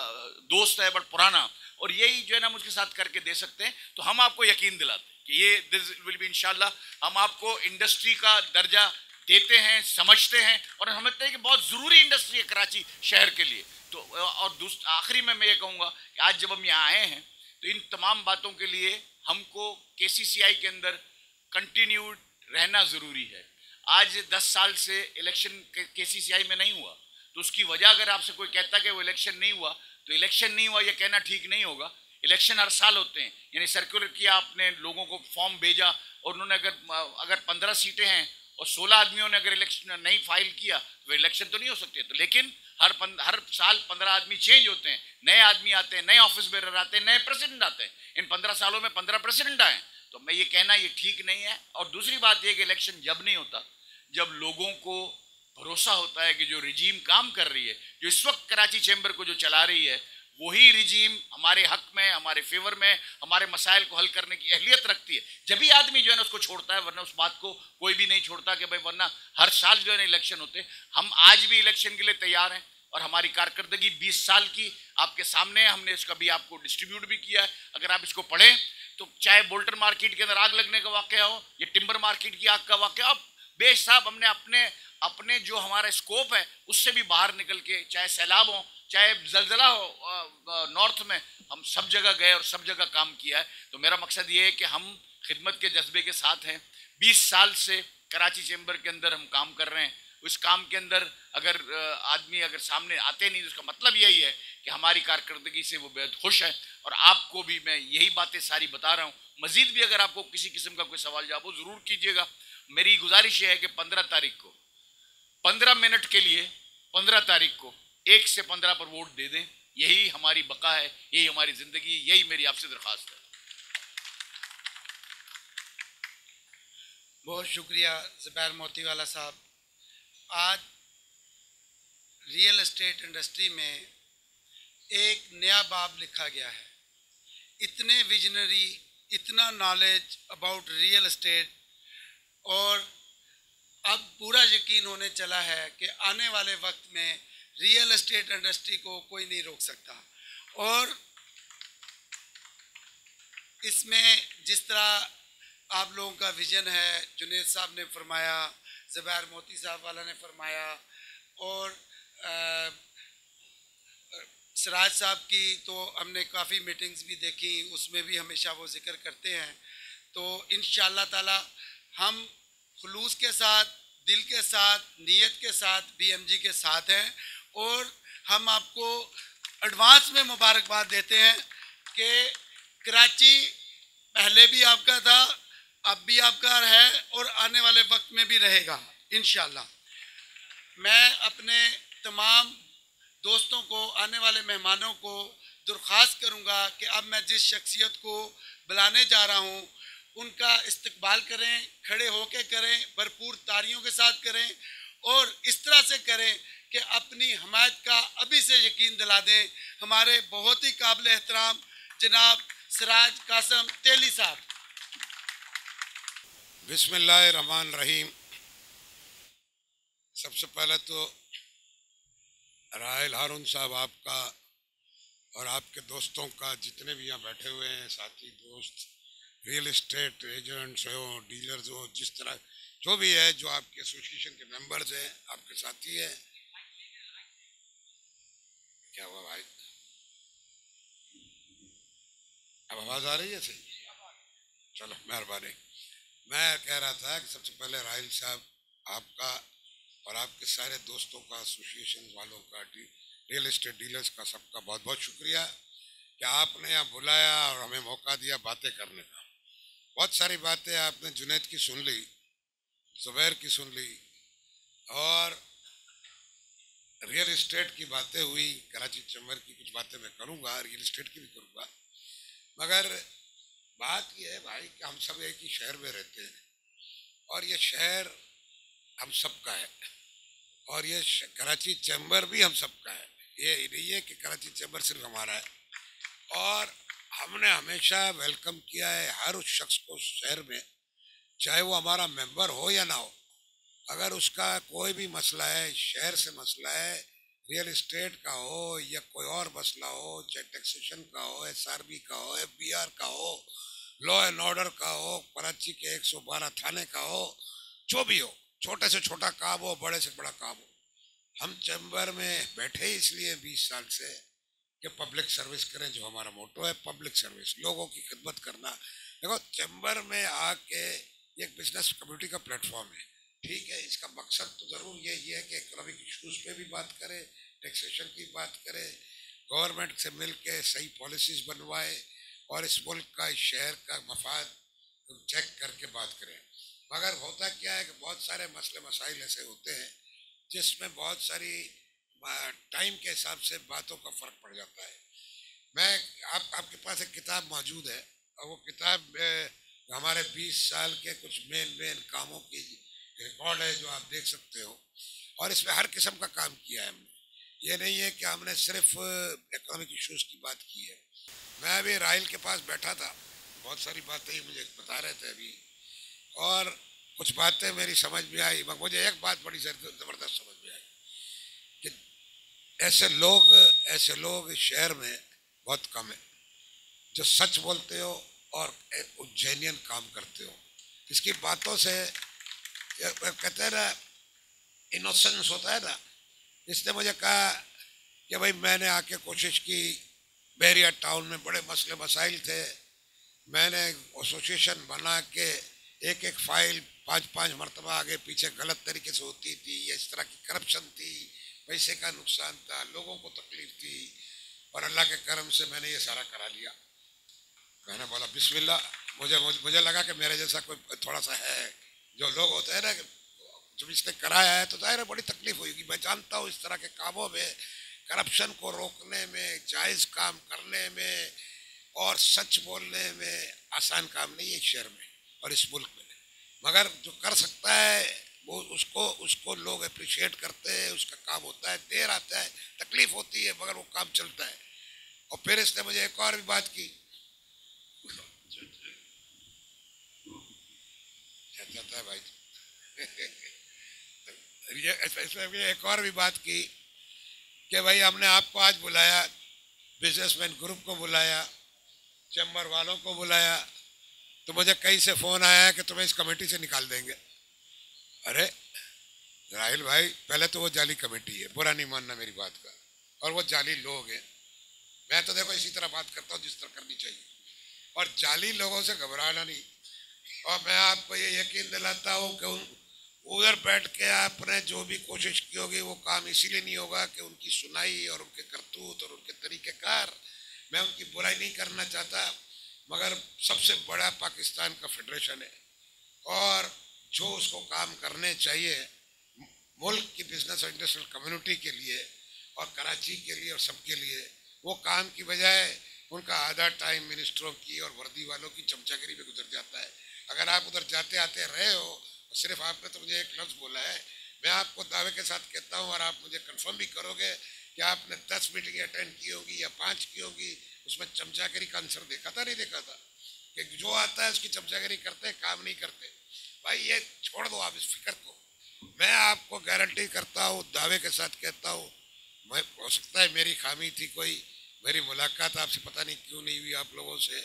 दोस्त है, बड़ा पुराना, और यही जो है ना हम उसके साथ करके दे सकते हैं। तो हम आपको यकीन दिलाते हैं कि ये दिस विल बी इंशाल्लाह, हम आपको इंडस्ट्री का दर्जा देते हैं, समझते हैं और समझते हैं कि बहुत ज़रूरी इंडस्ट्री है कराची शहर के लिए। तो और आखिरी में मैं ये कहूँगा कि आज जब हम यहाँ आए हैं तो इन तमाम बातों के लिए हमको केसीसीआई के अंदर कंटिन्यूड रहना ज़रूरी है। आज दस साल से इलेक्शन केसीसीआई में नहीं हुआ, तो उसकी वजह अगर आपसे कोई कहता कि वो इलेक्शन नहीं हुआ, तो इलेक्शन नहीं हुआ ये कहना ठीक नहीं होगा। इलेक्शन हर साल होते हैं, यानी सर्कुलर किया आपने, लोगों को फॉर्म भेजा और उन्होंने अगर अगर पंद्रह सीटें हैं और सोलह आदमियों ने अगर इलेक्शन नहीं फाइल किया तो इलेक्शन तो नहीं हो सकते। तो लेकिन हर हर साल पंद्रह आदमी चेंज होते हैं, नए आदमी आते हैं, नए ऑफिस बेरर आते हैं, नए प्रेसिडेंट आते हैं। इन पंद्रह सालों में पंद्रह प्रेसिडेंट आए, तो मैं ये कहना ये ठीक नहीं है। और दूसरी बात ये कि इलेक्शन जब नहीं होता जब लोगों को भरोसा होता है कि जो रिजीम काम कर रही है, जो इस वक्त कराची चैम्बर को जो चला रही है, वही रिजीम हमारे हक में, हमारे फेवर में, हमारे मसाइल को हल करने की अहलियत रखती है, जब भी आदमी जो है ना उसको छोड़ता है, वरना उस बात को कोई भी नहीं छोड़ता कि भाई वरना हर साल जो है ना इलेक्शन होते। हम आज भी इलेक्शन के लिए तैयार हैं और हमारी कारकर्दगी बीस साल की आपके सामने, हमने इसका भी आपको डिस्ट्रीब्यूट भी किया है। अगर आप इसको पढ़ें तो चाहे बोल्टन मार्केट के अंदर आग लगने का वाक़या हो, ये टिम्बर मार्केट की आग का वाक़या, अब बेश साहब हमने अपने अपने जो हमारा स्कोप है उससे भी बाहर निकल के, चाहे सैलाब हो, चाहे जलजला हो नॉर्थ में, हम सब जगह गए और सब जगह काम किया है। तो मेरा मकसद ये है कि हम खिदमत के जज्बे के साथ हैं। बीस साल से कराची चैम्बर के अंदर हम काम कर रहे हैं। उस काम के अंदर अगर आदमी अगर सामने आते नहीं तो उसका मतलब यही है कि हमारी कारकर्दगी से वो बेहद खुश है। और आपको भी मैं यही बातें सारी बता रहा हूँ। मज़ीद भी अगर आपको किसी किस्म का कोई सवाल जवाब हो ज़रूर कीजिएगा। मेरी गुजारिश ये है कि पंद्रह तारीख को पंद्रह मिनट के लिए पंद्रह तारीख को एक से पंद्रह पर वोट दे दें। यही हमारी बका है, यही हमारी ज़िंदगी, यही मेरी आपसे दरख्वास्त है। बहुत शुक्रिया ज़ुबैर मोतीवाला साहब। आज रियल एस्टेट इंडस्ट्री में एक नया बाब लिखा गया है। इतने विजनरी, इतना नॉलेज अबाउट रियल एस्टेट, और अब पूरा यकीन होने चला है कि आने वाले वक्त में रियल एस्टेट इंडस्ट्री को कोई नहीं रोक सकता। और इसमें जिस तरह आप लोगों का विज़न है, जुनेद साहब ने फरमाया, ज़ुबैर मोती साहब वाला ने फरमाया, और सिराज साहब की तो हमने काफ़ी मीटिंग्स भी देखी, उसमें भी हमेशा वो जिक्र करते हैं। तो इंशाअल्लाह ताला हम खुलूस के साथ, दिल के साथ, नीयत के साथ बीएमजी के साथ हैं। और हम आपको एडवांस में मुबारकबाद देते हैं कि कराची पहले भी आपका था, अब भी आपका है और आने वाले वक्त में भी रहेगा इंशाअल्लाह। मैं अपने तमाम दोस्तों को, आने वाले मेहमानों को दरख्वास्त करूंगा कि अब मैं जिस शख्सियत को बुलाने जा रहा हूं उनका इस्तकबाल करें, खड़े होकर करें, भरपूर तालियों के साथ करें और इस तरह से करें कि अपनी हमायत का अभी से यकीन दिला दें हमारे बहुत ही काबिल एहतराम जनाब सिराज कासम तेली साहब। बिस्मिल्लाहिर्रहमानिर्रहीम। सबसे पहले तो राहिल हारून साहब आपका और आपके दोस्तों का, जितने भी यहाँ बैठे हुए हैं साथी दोस्त, रियल एस्टेट एजेंट्स हो, डीलर्स हो, जिस तरह जो भी है, जो आपके एसोसिएशन के मेंबर्स हैं, आपके साथी हैं। क्या हुआ भाई? अब आवाज आ रही है सही? चलो मेहरबानी। मैं कह रहा था कि सबसे पहले राहिल साहब, आपका और आपके सारे दोस्तों का, एसोसिएशन वालों का, रियल एस्टेट डीलर्स का, सबका बहुत बहुत शुक्रिया कि आपने यहाँ बुलाया और हमें मौका दिया बातें करने का। बहुत सारी बातें आपने जुनैद की सुन ली, जुबैर की सुन ली, और रियल एस्टेट की बातें हुई, कराची चैम्बर की कुछ बातें मैं करूँगा, रियल एस्टेट की भी करूँगा। मगर बात यह है भाई कि हम सब एक ही शहर में रहते हैं और ये शहर हम सबका है, और ये कराची चैम्बर भी हम सबका है। ये नहीं है कि कराची चैम्बर सिर्फ हमारा है, और हमने हमेशा वेलकम किया है हर उस शख्स को शहर में, चाहे वो हमारा मेंबर हो या ना हो। अगर उसका कोई भी मसला है, शहर से मसला है, रियल एस्टेट का हो या कोई और मसला हो, चाहे टैक्सेशन का हो, एस आर बी का हो, एफ बी आर का हो, लॉ एंड ऑर्डर का हो, कराची के एक सौ बारह थाने का हो, जो भी हो, छोटे से छोटा काम हो, बड़े से बड़ा काम हो, हम चैम्बर में बैठे इसलिए बीस साल से कि पब्लिक सर्विस करें, जो हमारा मोटो है, पब्लिक सर्विस, लोगों की खिदमत करना। देखो, चैम्बर में आके एक बिजनेस कम्युनिटी का प्लेटफॉर्म है, ठीक है। इसका मकसद तो ज़रूर यही है कि इकोनॉमिक इशूज़ पे भी बात करें, टैक्सेशन की बात करें, गवर्नमेंट से मिल के सही पॉलिसीज़ बनवाए और इस मुल्क का, इस शहर का मफाद चेक करके बात करें। मगर होता क्या है कि बहुत सारे मसले मसाइल ऐसे होते हैं जिसमें बहुत सारी टाइम के हिसाब से बातों का फ़र्क पड़ जाता है। मैं आप आपके पास एक किताब मौजूद है, और वो किताब हमारे बीस साल के कुछ मेन मेन कामों की रिकॉर्ड है, जो आप देख सकते हो, और इसमें हर किस्म का काम किया है हमने। ये नहीं है कि हमने सिर्फ इकोनॉमिक इश्यूज की बात की है। मैं अभी राहिल के पास बैठा था, बहुत सारी बातें ही मुझे बता रहे थे अभी, और कुछ बातें मेरी समझ में आई। मगर मुझे एक बात बड़ी ज़बरदस्त समझ में आई कि ऐसे लोग ऐसे लोग इस शहर में बहुत कम है जो सच बोलते हो और जेन्युइन काम करते हो। इसकी बातों से कहते हैं ना, इनोसेंस होता है ना। इसने मुझे कहा कि भाई मैंने आके कोशिश की, बहरिया टाउन में बड़े मसले मसाइल थे, मैंने एसोसिएशन बना के एक एक फाइल पाँच पाँच मरतबा आगे पीछे गलत तरीके से होती थी, इस तरह की करप्शन थी, पैसे का नुकसान था, लोगों को तकलीफ थी, और अल्लाह के करम से मैंने ये सारा करा लिया। मैंने बोला बिस्मिल्लाह। मुझे मुझे लगा कि मेरे जैसा कोई थोड़ा सा है, जो लोग होते हैं ना, जब इसने कराया है तो जाहिर है बड़ी तकलीफ होगी। मैं जानता हूँ इस तरह के कामों में, करप्शन को रोकने में, जायज़ काम करने में और सच बोलने में आसान काम नहीं है इस शहर में और इस मुल्क में। मगर जो कर सकता है वो उसको उसको लोग अप्रिशिएट करते हैं, उसका काम होता है, देर आता है, तकलीफ होती है, मगर वो काम चलता है। और फिर इसने मुझे एक और भी बात की, क्या चाहता है भाई इसमें भी एक और भी बात की कि भाई हमने आपको आज बुलाया, बिजनेसमैन ग्रुप को बुलाया, चैम्बर वालों को बुलाया, तो मुझे कहीं से फ़ोन आया कि तुम्हें इस कमेटी से निकाल देंगे। अरे राहिल भाई, पहले तो वो जाली कमेटी है, बुरा नहीं मानना मेरी बात का, और वो जाली लोग हैं। मैं तो देखो इसी तरह बात करता हूँ जिस तरह करनी चाहिए, और जाली लोगों से घबराना नहीं। और मैं आपको ये यकीन दिलाता हूँ कि उधर बैठ के आपने जो भी कोशिश की होगी वो काम इसीलिए नहीं होगा कि उनकी सुनाई और उनके करतूत और उनके तरीक़ेकार, मैं उनकी बुराई नहीं करना चाहता, मगर सबसे बड़ा पाकिस्तान का फेडरेशन है, और जो उसको काम करने चाहिए मुल्क की बिजनेस और इंडस्ट्रियल कम्युनिटी के लिए और कराची के लिए और सबके लिए, वो काम की बजाय उनका आधा टाइम मिनिस्टरों की और वर्दी वालों की चमचागिरी में गुजर जाता है। अगर आप उधर जाते आते रहे हो, सिर्फ आपने तो मुझे एक लफ्ज़ बोला है, मैं आपको दावे के साथ कहता हूँ और आप मुझे कंफर्म भी करोगे कि आपने दस मीटिंग अटेंड की होगी या पाँच की होगी, उसमें चमचागिरी का आंसर देखा था नहीं देखा था, कि जो आता है उसकी चमचागिरी करते हैं, काम नहीं करते। भाई ये छोड़ दो आप इस फिक्र को। मैं आपको गारंटी करता हूँ, दावे के साथ कहता हूँ, मैं हो सकता है मेरी खामी थी कोई, मेरी मुलाकात आपसे पता नहीं क्यों नहीं हुई आप लोगों से,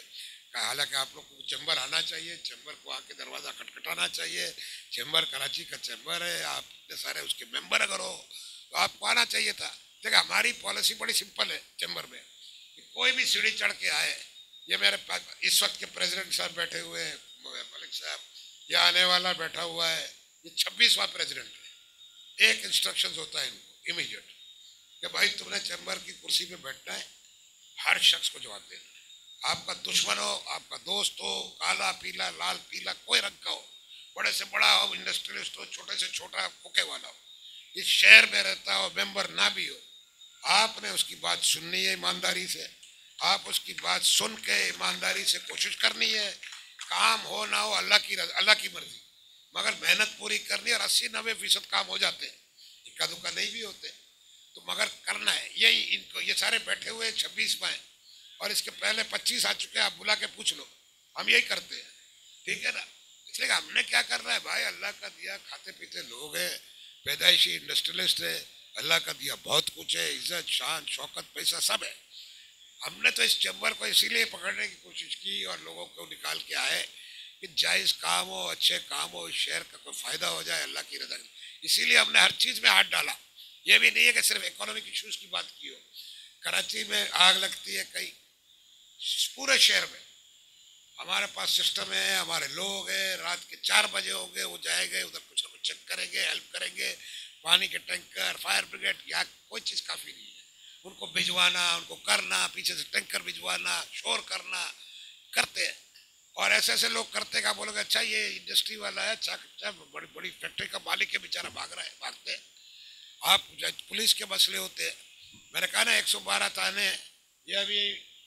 हालांकि आप लोग को चैम्बर आना चाहिए, चैम्बर को आके दरवाज़ा खटखटाना चाहिए। चैम्बर कराची का चैम्बर है, आप इतने सारे उसके मेंबर अगर हो तो आपको आना चाहिए था। देखिए हमारी पॉलिसी बड़ी सिंपल है चैम्बर में, कोई भी सीढ़ी चढ़ के आए, ये मेरे पास इस वक्त के प्रेसिडेंट साहब बैठे हुए हैं, मलिक साहब, या आने वाला बैठा हुआ है, ये छब्बीसवां प्रेसिडेंट है। एक इंस्ट्रक्शंस होता है इनको इमीडिएट कि भाई तुमने चैम्बर की कुर्सी पे बैठना है, हर शख्स को जवाब देना है। आपका दुश्मन हो, आपका दोस्त हो, काला पीला लाल पीला कोई रंग का हो, बड़े से बड़ा हो, इंडस्ट्रियलिस्ट हो, छोटे से छोटा खोखे वाला हो, इस शहर में रहता हो, मेंबर ना भी हो, आपने उसकी बात सुननी है ईमानदारी से। आप उसकी बात सुन के ईमानदारी से कोशिश करनी है। काम हो ना हो अल्लाह की अल्लाह की मर्जी, मगर मेहनत पूरी करनी। और अस्सी नब्बे फीसद काम हो जाते हैं, इक्का दुक्का नहीं भी होते, तो मगर करना है। यही इनको ये सारे बैठे हुए छब्बीस में और इसके पहले पच्चीस आ चुके हैं, आप बुला के पूछ लो, हम यही करते हैं, ठीक है ना। इसलिए हमने क्या करना है भाई, अल्लाह का दिया खाते पीते लोग हैं, पैदाइशी इंडस्ट्रियलिस्ट है, अल्लाह का दिया बहुत कुछ है, इज्जत शान शौकत पैसा सब है। हमने तो इस चैम्बर को इसीलिए पकड़ने की कोशिश की और लोगों को निकाल के आए कि जायज़ काम हो, अच्छे काम हो, इस शहर का कोई फ़ायदा हो जाए अल्लाह की रज़ा। इसीलिए हमने हर चीज़ में हाथ डाला। ये भी नहीं है कि सिर्फ इकोनॉमिक इश्यूज़ की बात की हो। कराची में आग लगती है कई, पूरे शहर में हमारे पास सिस्टम है, हमारे लोग हैं, रात के चार बजे होंगे वो जाएंगे उधर, कुछ ना कुछ चेक करेंगे, हेल्प करेंगे, पानी के टैंकर, फायर ब्रिगेड, या कोई चीज़ काफ़ी नहीं है। उनको भिजवाना, उनको करना, पीछे से टैंकर भिजवाना, शोर करना, करते हैं। और ऐसे ऐसे लोग करते का बोलोगे अच्छा ये इंडस्ट्री वाला है, अच्छा अच्छा बड़ी बड़ी फैक्ट्री का मालिक है बेचारा, भाग रहा है, भागते हैं। आप पुलिस के मसले होते हैं। मैंने कहा ना एक सौ बारह थाने, ये अभी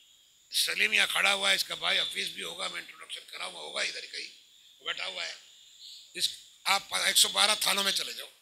सलीम यहाँ खड़ा हुआ है, इसका भाई हफीज भी होगा, मैं इंट्रोडक्शन कराऊंगा, होगा इधर ही कहीं बैठा हुआ है। इस आप एक सौ बारह थानों में चले जाओ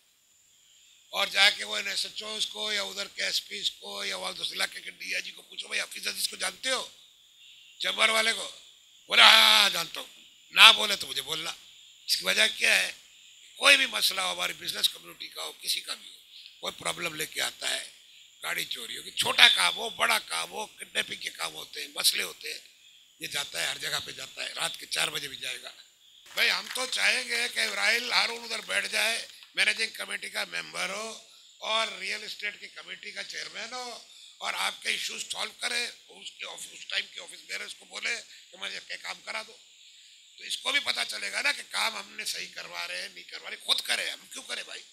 और जाके वो एस एच ओज को या उधर के एस पी को या वहाँ दूसरे इलाके के डी आई जी को पूछो भाई हफीज अजीज को जानते हो, चैम्बर वाले को? बोला हाँ हाँ जानता हूँ। ना बोले तो मुझे बोलना। इसकी वजह क्या है, कोई भी मसला हो, हमारी बिजनेस कम्युनिटी का हो, किसी का भी हो, कोई प्रॉब्लम लेके आता है, गाड़ी चोरी होगी, छोटा काम हो बड़ा काम हो, किडनैपिंग के काम होते हैं, मसले होते हैं, ये जाता है हर जगह पे जाता है, रात के चार बजे भी जाएगा। भाई हम तो चाहेंगे कि राइल हारून उधर बैठ जाए, मैनेजिंग कमेटी का मेंबर हो और रियल एस्टेट की कमेटी का चेयरमैन हो और आपके इश्यूज सॉल्व करे, उसके उस टाइम के ऑफिस बेयर्स को बोले कि मुझे क्या काम करा दो, तो इसको भी पता चलेगा ना कि काम हमने सही करवा रहे हैं नहीं करवा रहे। खुद करे, हम क्यों करें भाई,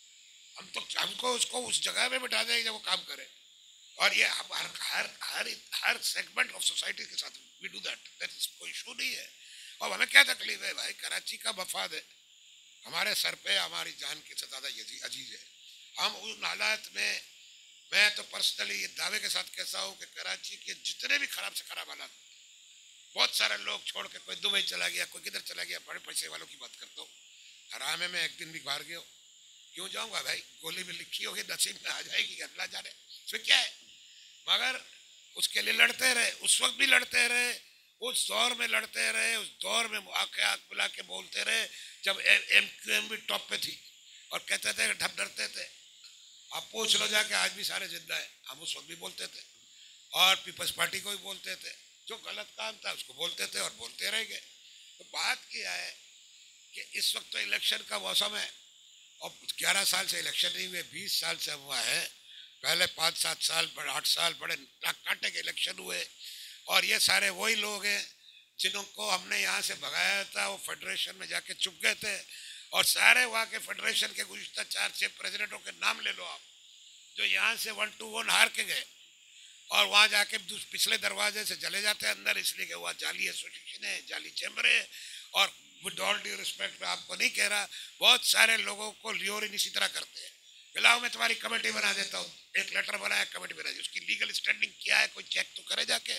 हम तो हमको उसको उस जगह में बिठा देंगे जब वो काम करे। और ये हम हर हर हर हर सेगमेंट ऑफ सोसाइटी के साथ we do that, that is कोई इशू नहीं है। और हमें क्या तकलीफ है भाई, कराची का मफाद है हमारे सर पे, हमारी जान के से ज़्यादा अजीज है। हम उन हालात में, मैं तो पर्सनली ये दावे के साथ कहता हूँ कि कराची के जितने भी खराब से खराब हालात, बहुत सारे लोग छोड़ के कोई दुबई चला गया, कोई किधर चला गया, बड़े पैसे वालों की बात करता हूँ। हरामे में एक दिन भी बाहर गया, क्यों जाऊँगा भाई, गोली में लिखी होगी नसीब में आ जाएगी, अल्लाह जाने उसमें क्या है। मगर उसके लिए लड़ते रहे, उस वक्त भी लड़ते रहे, उस दौर में लड़ते रहे, उस दौर में आके आग बुला के बोलते रहे जब एम क्यू एम भी टॉप पे थी और कहते थे कि ढप डरते थे। आप पूछ लो जाके, आज भी सारे जिंदा है, हम उस वक्त भी बोलते थे और पीपल्स पार्टी को भी बोलते थे, जो गलत काम था उसको बोलते थे और बोलते रहेंगे। तो बात क्या है कि इस वक्त तो इलेक्शन का मौसम है और ग्यारह साल से इलेक्शन नहीं हुए, बीस साल से हुआ है, पहले पाँच सात साल बड़े आठ साल बड़े नाक कांटे के इलेक्शन हुए और ये सारे वही लोग हैं जिनको हमने यहाँ से भगाया था, वो फेडरेशन में जाके चुप गए थे और सारे वहाँ के फेडरेशन के गुज़िश्ता चार छः प्रेसिडेंटों के नाम ले लो आप, जो यहाँ से वन टू वन हार के गए और वहाँ जाके पिछले दरवाजे से चले जाते हैं अंदर, इसलिए कि वहाँ जाली एसोसिएशन है, जाली चैम्बर है। और विद ऑल ड्यू रिस्पेक्ट मैं आपको नहीं कह रहा, बहुत सारे लोगों को लियोरिन इसी तरह करते हैं, फिलहाल मैं तुम्हारी कमेटी बना देता हूँ, एक लेटर बनाया कमेटी बना दी, उसकी लीगल स्टैंडिंग क्या है कोई चेक तो करे जाके,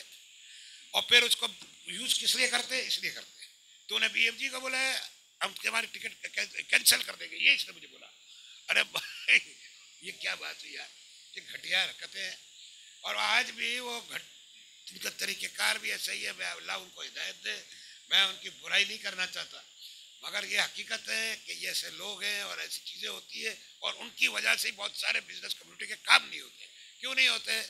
और फिर उसको यूज किस लिए करते हैं, इसलिए करते हैं। तो उन्हें बीएमजी को बोला है हम हमारी टिकट कैंसिल कर देंगे, ये इसने मुझे बोला। अरे भाई ये क्या बात है यार, ये घटिया हरकतें हैं। और आज भी वो घट उनका तरीक़ेकार भी ऐसा ही है, मैं अल्लाह उनको हिदायत दे, मैं उनकी बुराई नहीं करना चाहता, मगर ये हकीकत है कि ये ऐसे लोग हैं और ऐसी चीज़ें होती है और उनकी वजह से ही बहुत सारे बिजनेस कम्युनिटी के काम नहीं होते। क्यों नहीं होते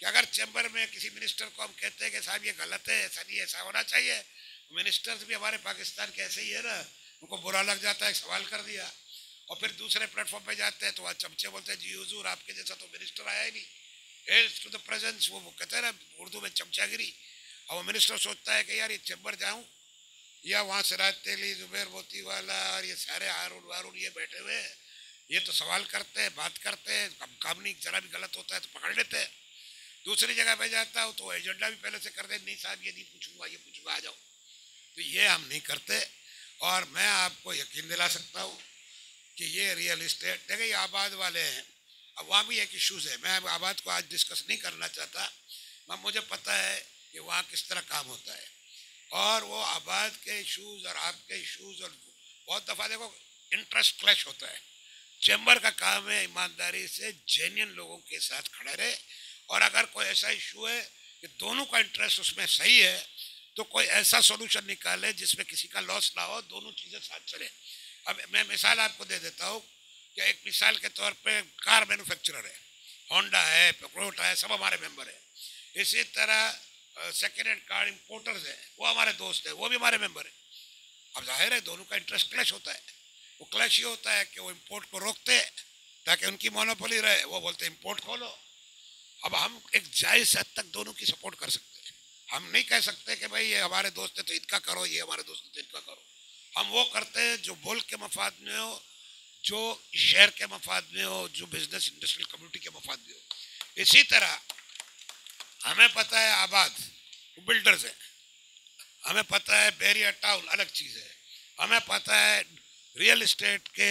कि अगर चैम्बर में किसी मिनिस्टर को हम कहते हैं कि साहब ये गलत है, ऐसा नहीं, ऐसा होना चाहिए, मिनिस्टर्स भी हमारे पाकिस्तान के ऐसे ही है ना, उनको बुरा लग जाता है, सवाल कर दिया, और फिर दूसरे प्लेटफॉर्म पे जाते हैं तो वहाँ चमचे बोलते हैं जी हुजूर आपके जैसा तो मिनिस्टर आया ही नहीं, हेल्स टू द प्रेजेंस, वो कहते हैं ना उर्दू में चमचागिरी। और वो मिनिस्टर सोचता है कि यार ये चैम्बर जाऊँ या वहाँ सिराज तेली, जुबैर मोती वाला और ये सारे हारून वारून ये बैठे हुए हैं, ये तो सवाल करते हैं, बात करते हैं, काम नहीं, जरा भी गलत होता है तो पकड़ लेते हैं। दूसरी जगह पे जाता हूँ तो एजेंडा भी पहले से कर दे, नहीं साहब ये नहीं पूछूंगा, ये पूछूंगा, आ जाओ। तो ये हम नहीं करते। और मैं आपको यकीन दिला सकता हूँ कि ये रियल इस्टेट, देखिए ये आबाद वाले हैं, अब वहाँ भी एक इशूज़ है, मैं आबाद को आज डिस्कस नहीं करना चाहता, मैं मुझे पता है कि वहाँ किस तरह काम होता है, और वो आबाद के इशूज़ और आपके इशूज़, और बहुत दफ़ा देखो इंटरेस्ट क्लैश होता है। चैम्बर का काम है ईमानदारी से जेन्युइन लोगों के साथ खड़े रहे, और अगर कोई ऐसा इशू है कि दोनों का इंटरेस्ट उसमें सही है तो कोई ऐसा सॉल्यूशन निकाले जिसमें किसी का लॉस ना हो, दोनों चीज़ें साथ चले। अब मैं मिसाल आपको दे देता हूँ कि एक मिसाल के तौर पे कार मैन्युफैक्चरर है, होंडा है, टोयोटा है, सब हमारे मेंबर है। इसी तरह सेकेंड हैंड कार इम्पोर्टर्स है, वो हमारे दोस्त है, वो भी हमारे मेंबर है। अब जाहिर है दोनों का इंटरेस्ट क्लैश होता है। वो क्लैश ये होता है कि वो इम्पोर्ट को रोकते ताकि उनकी मोनोपोली रहे, वो बोलते इम्पोर्ट खोलो। अब हम एक जायज़ हद तक दोनों की सपोर्ट कर सकते हैं, हम नहीं कह सकते कि भाई ये हमारे दोस्त है तो इनका करो, ये हमारे दोस्त है तो इनका करो। हम वो करते हैं जो मुल्क के मफाद में हो, जो शहर के मफाद में हो, जो बिजनेस इंडस्ट्रियल कम्युनिटी के मफाद में हो। इसी तरह हमें पता है आबाद बिल्डर्स है, हमें पता है बहरिया टाउन अलग चीज़ है, हमें पता है रियल इस्टेट के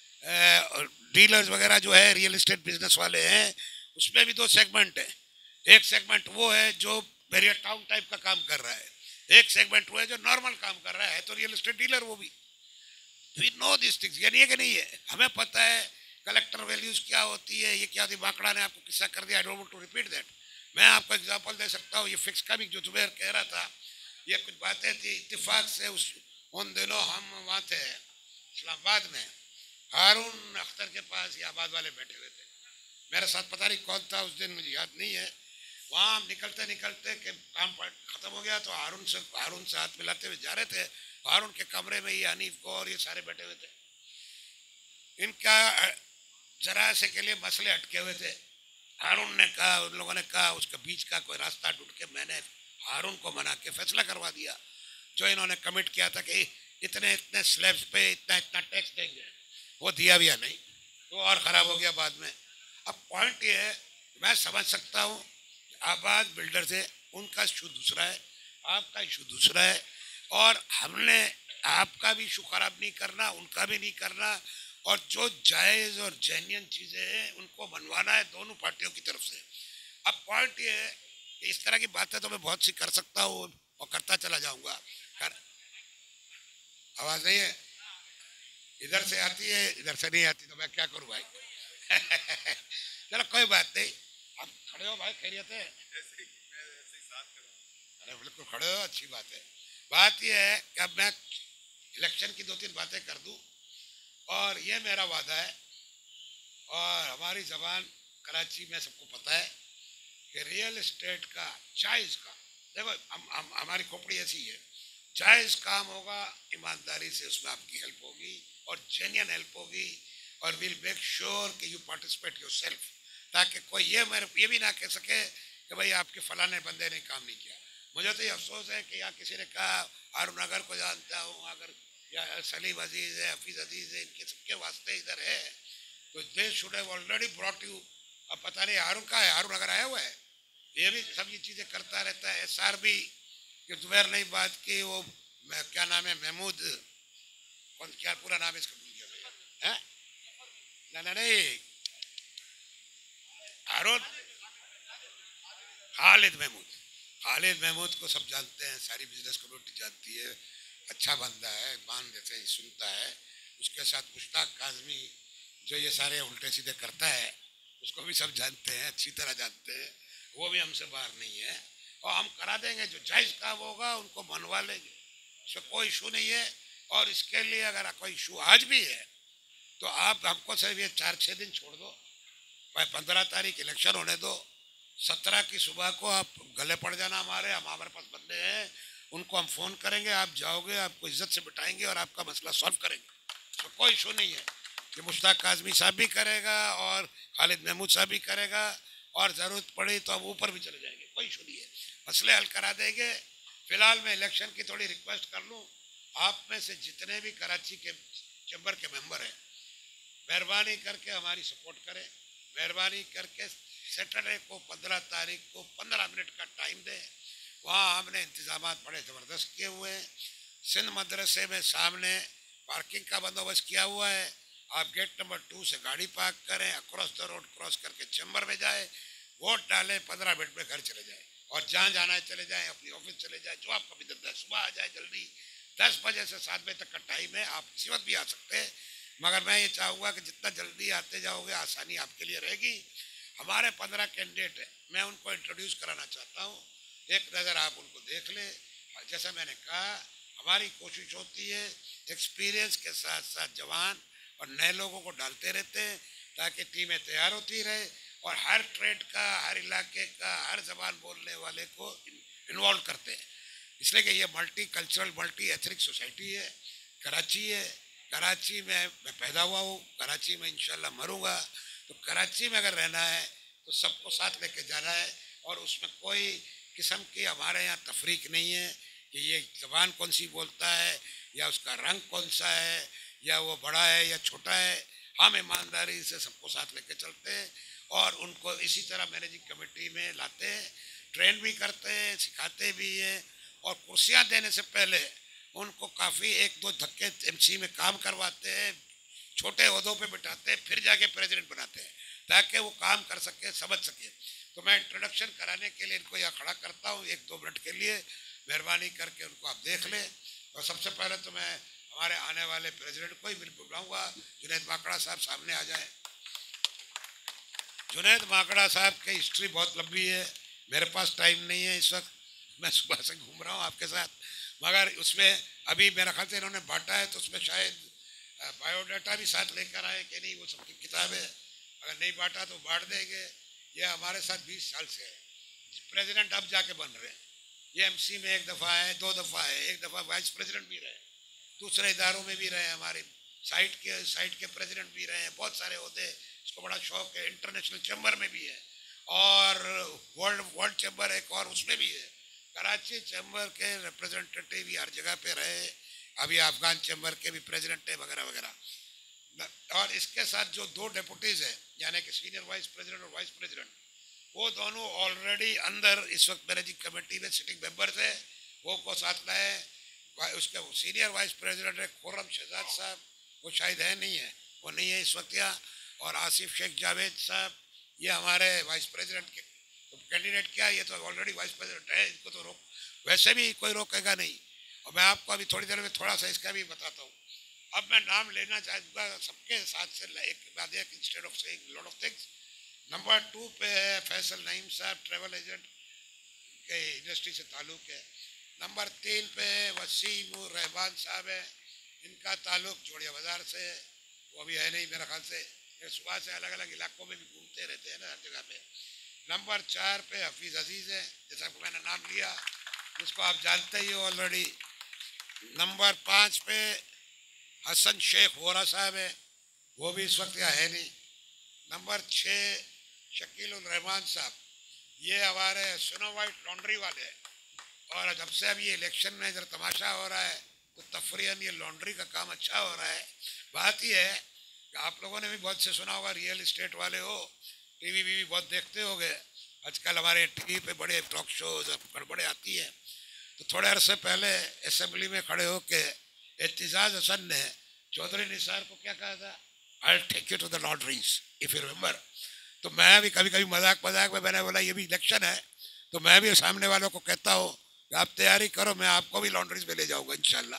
डीलर्स वगैरह जो है, रियल इस्टेट बिजनेस वाले हैं, उसमें भी दो सेगमेंट है। एक सेगमेंट वो है जो बहरिया टाउन टाइप का काम कर रहा है, एक सेगमेंट वो है जो नॉर्मल काम कर रहा है, तो रियल इस्टेट डीलर वो भी। वी नो दिस थिंग्स, यानी है कि नहीं है, हमें पता है कलेक्टर वैल्यूज क्या होती है। ये क्या दिमागड़ा ने आपको किस्सा कर दिया, I don't want to repeat that. मैं आपको एग्जांपल दे सकता हूँ, ये फिक्स कमिंग जो जुबैर कह रहा था, ये कुछ बातें थी इत्तेफाक से। उस उन दिनों हम वहाँ थे इस्लामाबाद में, हारून अख्तर के पास ये आबाद वाले बैठे हुए थे, मेरे साथ पता नहीं कौन था उस दिन, मुझे याद नहीं है। वहाँ हम निकलते निकलते के काम ख़त्म हो गया तो हारून से हारून से हाथ मिलाते हुए जा रहे थे। हारून के कमरे में ये हनीफ को और ये सारे बैठे हुए थे, इनका जरा से के लिए मसले अटके हुए थे। हारून ने कहा, उन लोगों ने कहा, उसके बीच का कोई रास्ता ढूंढ के मैंने हारून को मना के फैसला करवा दिया। जो इन्होंने कमिट किया था कि इतने इतने स्लैब्स पे इतना इतना टैक्स देंगे, वो दिया भी या नहीं, तो और ख़राब हो गया बाद में। अब पॉइंट ये है, मैं समझ सकता हूँ आबाद बिल्डर से उनका इशू दूसरा है, आपका इशू दूसरा है, और हमने आपका भी इशू ख़राब नहीं करना, उनका भी नहीं करना, और जो जायज़ और जेन्युइन चीज़ें हैं उनको मनवाना है दोनों पार्टियों की तरफ से। अब पॉइंट ये है कि इस तरह की बातें तो मैं बहुत सी कर सकता हूँ और करता चला जाऊँगा। कर आवाज़ नहीं है, इधर से आती है, इधर से नहीं आती, तो मैं क्या करूँ भाई। चलो कोई बात नहीं, आप खड़े हो भाई, खैरियत है? अरे बिल्कुल खड़े हो, अच्छी बात है। बात यह है कि अब मैं इलेक्शन की दो तीन बातें कर दूं, और ये मेरा वादा है, और हमारी ज़बान कराची में सबको पता है कि रियल इस्टेट का जायज़ काम, देखो हम, हम हमारी खोपड़ी ऐसी है, जायज़ काम होगा, ईमानदारी से उसमें आपकी हेल्प होगी और जेन्युइन हेल्प होगी, और विल मेक श्योर कि यू पार्टिसिपेट योरसेल्फ, ताकि कोई ये मेरे ये भी ना कह सके कि भाई आपके फलाने बंदे ने काम नहीं किया। मुझे तो ये अफसोस है कि यहाँ किसी ने कहा हारून नगर को जानता हूँ, अगर या सलीम अजीज़ है, हफीज़ अजीज़ है, इनके सबके वास्ते इधर है, तो they should have already brought you. अब पता नहीं हारून का है, हारून अगर आया हुआ है, ये भी सब ये चीज़ें करता रहता है। एस आर बी कि जुबैर नहीं बात की, वो क्या नाम है, महमूद, कौन क्या पूरा नाम है इसका भूल गया है, ना नहीं हारून, खालिद महमूद, खालिद महमूद को सब जानते हैं, सारी बिजनेस कम्युनिटी जानती है, अच्छा बंदा है, मान जैसे ही सुनता है। उसके साथ मुश्ताक काज़मी जो ये सारे उल्टे सीधे करता है, उसको भी सब जानते हैं, अच्छी तरह जानते हैं, वो भी हमसे बाहर नहीं है, और हम करा देंगे। जो जायज़ काम होगा उनको मनवा लेंगे, इसमें कोई इशू नहीं है। और इसके लिए अगर कोई इशू आज भी है तो आप हमको सिर्फ ये चार छः दिन छोड़ दो, भाई पंद्रह तारीख इलेक्शन होने दो, सत्रह की सुबह को आप गले पड़ जाना हमारे, हम हमारे पास बंदे हैं, उनको हम फ़ोन करेंगे, आप जाओगे, आपको इज्जत से बिठाएंगे और आपका मसला सॉल्व करेंगे। तो कोई इशू नहीं है। कि मुश्ताक काज़मी साहब भी करेगा और खालिद महमूद साहब भी करेगा, और ज़रूरत पड़ी तो हम ऊपर भी चले जाएंगे, कोई इशू नहीं है, मसले हल करा देंगे। फ़िलहाल मैं इलेक्शन की थोड़ी रिक्वेस्ट कर लूँ, आप में से जितने भी कराची के चैम्बर के मेंबर हैं, मेहरबानी करके हमारी सपोर्ट करें, मेहरबानी करके सैटरडे को पंद्रह तारीख को पंद्रह मिनट का टाइम दें। वहाँ हमने इंतजाम बड़े ज़बरदस्त किए हुए हैं। सिंध मदरसे में सामने पार्किंग का बंदोबस्त किया हुआ है। आप गेट नंबर टू से गाड़ी पार्क करें, अक्रॉस द रोड क्रॉस करके चैम्बर में जाए, वोट डालें, पंद्रह मिनट में घर चले जाए, और जहाँ जाना है चले जाएँ, अपनी ऑफिस चले जाए, जो आपका भी धंधा है। सुबह आ जाए जल्दी, दस बजे से सात बजे तक का टाइम है, आप किसी वक्त भी आ सकते हैं, मगर मैं ये चाहूँगा कि जितना जल्दी आते जाओगे आसानी आपके लिए रहेगी। हमारे पंद्रह कैंडिडेट हैं, मैं उनको इंट्रोड्यूस कराना चाहता हूँ, एक नज़र आप उनको देख लें। जैसा मैंने कहा, हमारी कोशिश होती है एक्सपीरियंस के साथ साथ जवान और नए लोगों को डालते रहते हैं, ताकि टीमें तैयार होती रहे, और हर ट्रेड का, हर इलाके का, हर जबान बोलने वाले को इन्वॉल्व करते हैं। इसलिए कि ये multi cultural multi ethnic society है, कराची है, कराची में मैं पैदा हुआ हूँ, कराची में इंशाल्लाह मरूंगा, तो कराची में अगर रहना है तो सबको साथ लेके जाना है, और उसमें कोई किस्म की हमारे यहाँ तफरीक नहीं है कि ये ज़बान कौन सी बोलता है, या उसका रंग कौन सा है, या वो बड़ा है या छोटा है। हम ईमानदारी से सबको साथ लेके चलते हैं, और उनको इसी तरह मैनेजिंग कमेटी में लाते हैं, ट्रेन भी करते हैं, सिखाते भी हैं, और कुर्सियाँ देने से पहले उनको काफ़ी एक दो धक्के एमसी में काम करवाते हैं, छोटे ओहदों पे बिठाते हैं, फिर जाके प्रेसिडेंट बनाते हैं, ताकि वो काम कर सके, समझ सके। तो मैं इंट्रोडक्शन कराने के लिए इनको यहाँ खड़ा करता हूँ एक दो मिनट के लिए, मेहरबानी करके उनको आप देख लें। और सबसे पहले तो मैं हमारे आने वाले प्रेसिडेंट को ही बुलाऊँगा, जुनैद माकड़ा साहब सामने आ जाए। जुनैद माकड़ा साहब की हिस्ट्री बहुत लंबी है, मेरे पास टाइम नहीं है इस वक्त, मैं सुबह से घूम रहा हूँ आपके साथ, मगर उसमें अभी मेरा ख्याल से इन्होंने बांटा है, तो उसमें शायद बायोडाटा भी साथ लेकर आए कि नहीं, वो सबकी किताब है, अगर नहीं बांटा तो बांट देंगे। ये हमारे साथ बीस साल से है, प्रेसिडेंट अब जाके बन रहे हैं, ये एमसी में एक दफ़ा है, दो दफ़ा है, एक दफ़ा वाइस प्रेसिडेंट भी रहे, दूसरे इदारों में भी रहे, हमारे साइट के साइट के प्रेसिडेंट भी रहे हैं, बहुत सारे होते, इसको बड़ा शौक है। इंटरनेशनल चैम्बर में भी है, और वर्ल्ड वर्ल्ड चैम्बर एक और उसमें भी है। कराची चैम्बर के रिप्रेजेंटेटिव भी हर जगह पे रहे, अभी अफगान चैम्बर के भी प्रेसिडेंट है वगैरह वगैरह। और इसके साथ जो दो डेपुटीज़ हैं, यानी कि सीनियर वाइस प्रेसिडेंट और वाइस प्रेसिडेंट, वो दोनों ऑलरेडी अंदर इस वक्त मैनेजिंग कमेटी में सिटिंग मेंबर्स है, वो को साथ लाए। उसके सीनियर वाइस प्रेसिडेंट है खुर्रम शहजाद साहब, वो शायद है नहीं है, वो नहीं है इस वक्त यहाँ, और आसिफ शेख जावेद साहब, ये हमारे वाइस प्रेसिडेंट के कैंडिडेट क्या है, ये तो ऑलरेडी वाइस प्रेसिडेंट है, इनको तो रोक वैसे भी कोई रोकेगा नहीं। और मैं आपको अभी थोड़ी देर में थोड़ा सा इसका भी बताता हूँ। अब मैं नाम लेना चाहूँगा सबके साथ से, एक बाद एक instead of saying lot of things. Number two पे है फैसल नईम साहब, ट्रेवल एजेंट के इंडस्ट्री से ताल्लुक़ है। नंबर तीन पे वसीम रहमान साहब है, इनका ताल्लुक़ जोड़िया बाज़ार से है, वो अभी है नहीं मेरा ख्याल से, ये सुबह से अलग अलग इलाकों में भी घूमते रहते हैं ना हर जगह पे। नंबर चार पे हफीज़ अजीज़ है, जैसा कि मैंने नाम लिया, जिसको आप जानते ही हो ऑलरेडी। नंबर पाँच पे हसन शेख वोरा साहब है, वो भी इस वक्त यहाँ है नहीं। नंबर छः शकील उर रहमान साहब, ये हमारे स्नो वाइट लॉन्ड्री वाले हैं, और जब से अब ये इलेक्शन में जरा तमाशा हो रहा है तो तफरीहन ये लॉन्ड्री का काम अच्छा हो रहा है। बात ये है कि आप लोगों ने भी बहुत से सुना होगा, रियल इस्टेट वाले हो, टीवी वी बहुत देखते होंगे, आजकल हमारे टीवी पे बड़े टॉक शोज गड़बड़े आती है। तो थोड़े अरसे पहले असेंबली में खड़े होके एतजाज़ हसन ने चौधरी निसार को क्या कहा था, I take you to the laundries if you remember. तो मैं भी कभी कभी मजाक मजाक में मैंने बोला ये भी इलेक्शन है, तो मैं भी सामने वालों को कहता हूँ कि आप तैयारी करो, मैं आपको भी लॉन्ड्रीज में ले जाऊँगा इंशाल्लाह।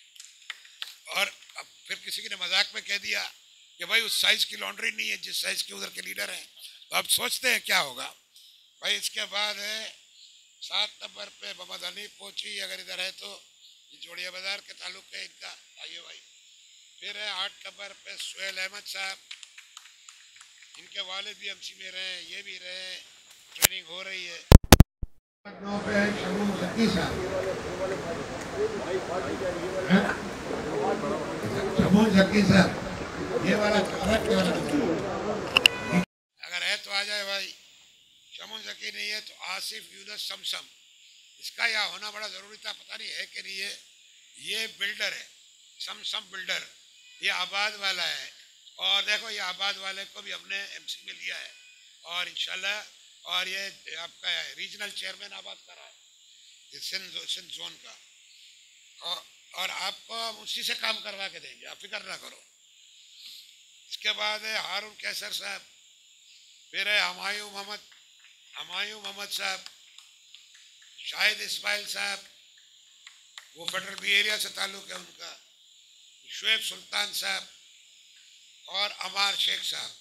और अब फिर किसी ने मजाक में कह दिया कि भाई उस साइज़ की लॉन्ड्री नहीं है जिस साइज़ के उधर के लीडर हैं, तो अब सोचते हैं क्या होगा भाई। इसके बाद है सात नंबर पे मोहम्मद अली पोची, अगर इधर है तो ये जोड़िया बाज़ार के ताल्लुक़ है इनका, आइए भाई। फिर है आठ नंबर पे सुहेल अहमद साहब, इनके वालिद भी एमसी में रहे, ये भी रहे, ट्रेनिंग हो रही है। नौ पे है शमून जकी साहब, शमून जकी साहब, ये वाला अगर है तो आ जाए भाई। शमून जकी नहीं है तो आसिफ यूनुस समसम, इसका यहाँ होना बड़ा जरूरी था, पता नहीं है कि नहीं है। ये बिल्डर है, समसम बिल्डर, ये आबाद वाला है। और देखो ये आबाद वाले को भी हमने एमसी में लिया है और इंशाल्लाह, और ये आपका रीजनल चेयरमैन आबाद कर रहा है सिंध सिंध जोन का, और, और आपको हम उसी से काम करवा के देंगे, आप फिक्र ना करो। इसके बाद है हारून कैसर साहब, फिर है हमायूं मोहम्मद हमायूं मोहम्मद साहब, शाहिद इस्माइल साहब, वो फेडरल बी एरिया से ताल्लुक है उनका, शुएब सुल्तान साहब और अमार शेख साहब।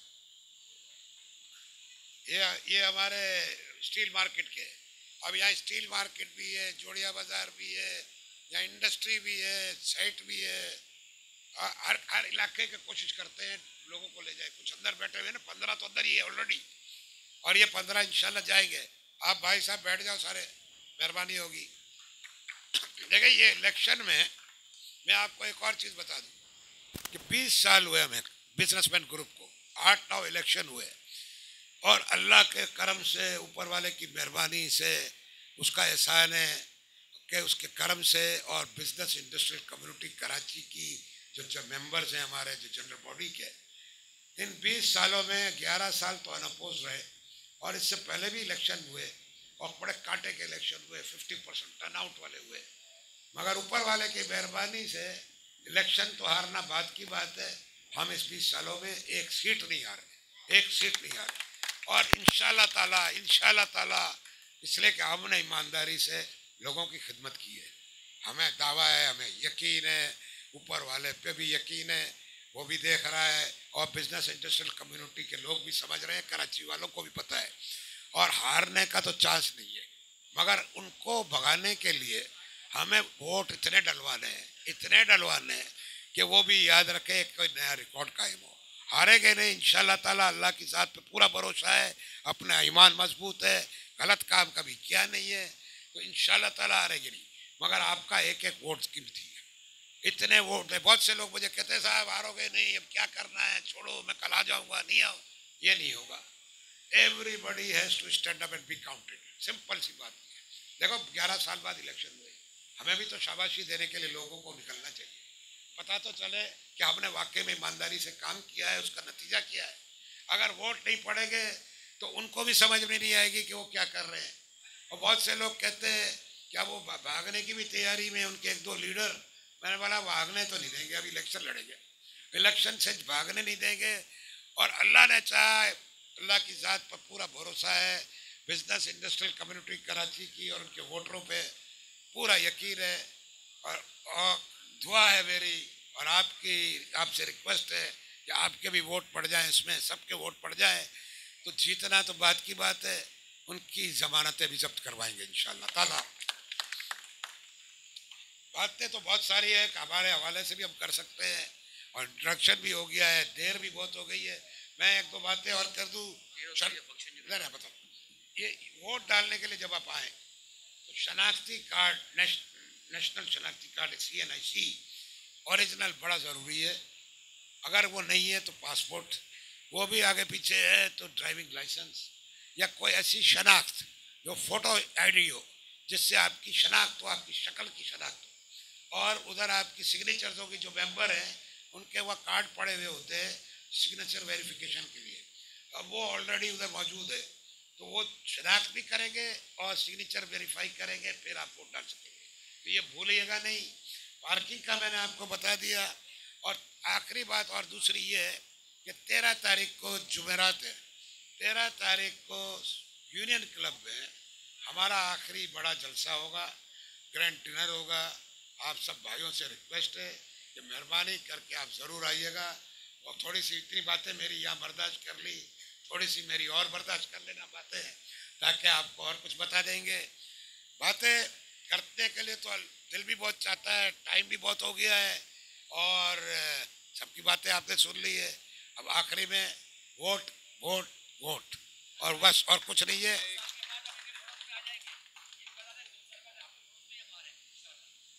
ये ये हमारे स्टील मार्केट के। अब यहाँ स्टील मार्केट भी है, जोड़िया बाजार भी है, यहाँ इंडस्ट्री भी है, साइट भी है। हर हर इलाके की कोशिश करते हैं लोगों को ले जाए। कुछ अंदर बैठे हुए ना, पंद्रह तो अंदर ही है ऑलरेडी, और ये पंद्रह इंशाल्लाह जाएंगे। आप भाई साहब बैठ जाओ सारे, मेहरबानी होगी। देखिए ये इलेक्शन में मैं आपको एक और चीज़ बता दूं कि बीस साल हुए हमें बिजनेसमैन ग्रुप को, आठ नौ इलेक्शन हुए, और अल्लाह के करम से, ऊपर वाले की मेहरबानी से, उसका एहसान है कि उसके करम से, और बिजनेस इंडस्ट्रियल कम्युनिटी कराची की जो जो मेंबर्स हैं हमारे, जो जनरल बॉडी के, इन बीस सालों में ग्यारह साल तो अनअपोज रहे, और इससे पहले भी इलेक्शन हुए और बड़े कांटे के इलेक्शन हुए, फिफ्टी परसेंट टर्नआउट वाले हुए। मगर ऊपर वाले की मेहरबानी से इलेक्शन तो हारना बात की बात है, हम इस बीस सालों में एक सीट नहीं हारे, एक सीट नहीं हारे। और इंशाल्लाह ताला इंशाल्लाह ताला इसलिए कि हमने ईमानदारी से लोगों की खिदमत की है, हमें दावा है, हमें यकीन है, ऊपर वाले पे भी यकीन है, वो भी देख रहा है, और बिजनेस इंडस्ट्रियल कम्युनिटी के लोग भी समझ रहे हैं, कराची वालों को भी पता है। और हारने का तो चांस नहीं है, मगर उनको भगाने के लिए हमें वोट इतने डलवाने हैं, इतने डलवाने हैं कि वो भी याद रखे कोई नया रिकॉर्ड कायम हो। हारेंगे नहीं इंशाल्लाह ताला, अल्लाह की ज़ात पे पूरा भरोसा है, अपना ईमान मजबूत है, गलत काम कभी किया नहीं है, तो इंशाल्लाह ताला हारेंगे नहीं। मगर आपका एक एक वोट कीमती है, इतने वोट है। बहुत से लोग मुझे कहते हैं साहब हारोगे नहीं, अब क्या करना है, छोड़ो मैं कल आ जाऊँगा, नहीं आओ, ये नहीं होगा। Everybody has to stand up and be counted, simple सी बात है। देखो ग्यारह साल बाद इलेक्शन हुए, हमें भी तो शाबाशी देने के लिए लोगों को निकलना चाहिए, पता तो चले कि हमने वाकई में ईमानदारी से काम किया है, उसका नतीजा क्या है। अगर वोट नहीं पड़ेंगे तो उनको भी समझ में नहीं आएगी कि वो क्या कर रहे हैं। और बहुत से लोग कहते हैं क्या वो भागने की भी तैयारी में, उनके एक दो लीडर, मैंने बोला भागने तो नहीं देंगे, अभी इलेक्शन लड़ेंगे, इलेक्शन से भागने नहीं देंगे। और अल्लाह ने चाहा, अल्लाह की ज़ात पर पूरा भरोसा है, बिजनेस इंडस्ट्रियल कम्युनिटी कराची की और उनके वोटरों पे पूरा यकीन है, और, और दुआ है मेरी और आपकी, आपसे रिक्वेस्ट है कि आपके भी वोट पड़ जाएं, इसमें सबके वोट पड़ जाएं, तो जीतना तो बात की बात है, उनकी ज़मानतें भी जब्त करवाएंगे इंशाल्लाह ताला। बातें तो बहुत सारी है, हमारे हवाले से भी हम कर सकते हैं, और इंट्रोडक्शन भी हो गया है, देर भी बहुत हो गई है। मैं एक दो बातें और कर दूँ, ना बताओ। ये वोट डालने के लिए जब आप आए तो शनाख्ती कार्ड, नेश, नेशनल शनाख्ती card C N I C original बड़ा ज़रूरी है। अगर वो नहीं है तो पासपोर्ट, वो भी आगे पीछे है तो ड्राइविंग लाइसेंस, या कोई ऐसी शनाख्त जो फ़ोटो आईडी हो जिससे आपकी शनाख्त हो, आपकी शक्ल की शनाख्त हो। और उधर आपकी सिग्नेचर्स होगी, जो मेंबर हैं उनके वह कार्ड पड़े हुए होते हैं सिग्नेचर वेरिफिकेशन के लिए, अब वो ऑलरेडी उधर मौजूद है, तो वो शनाख्त भी करेंगे और सिग्नेचर वेरीफाई करेंगे, फिर आप वोट डाल सकेंगे। तो ये भूलिएगा नहीं। पार्किंग का मैंने आपको बता दिया। और आखिरी बात और दूसरी ये है कि तेरह तारीख को जुमेरात है, तेरह तारीख को यूनियन क्लब में हमारा आखिरी बड़ा जलसा होगा, ग्रैंड डिनर होगा। आप सब भाइयों से रिक्वेस्ट है कि मेहरबानी करके आप ज़रूर आइएगा। और थोड़ी सी इतनी बातें मेरी यहाँ बर्दाश्त कर ली, थोड़ी सी मेरी और बर्दाश्त कर लेना बातें, ताकि आपको और कुछ बता देंगे। बातें करने के लिए तो दिल भी बहुत चाहता है, टाइम भी बहुत हो गया है, और सबकी बातें आपने सुन ली है। अब आखिरी में वोट वोट वोट, और बस और कुछ नहीं है।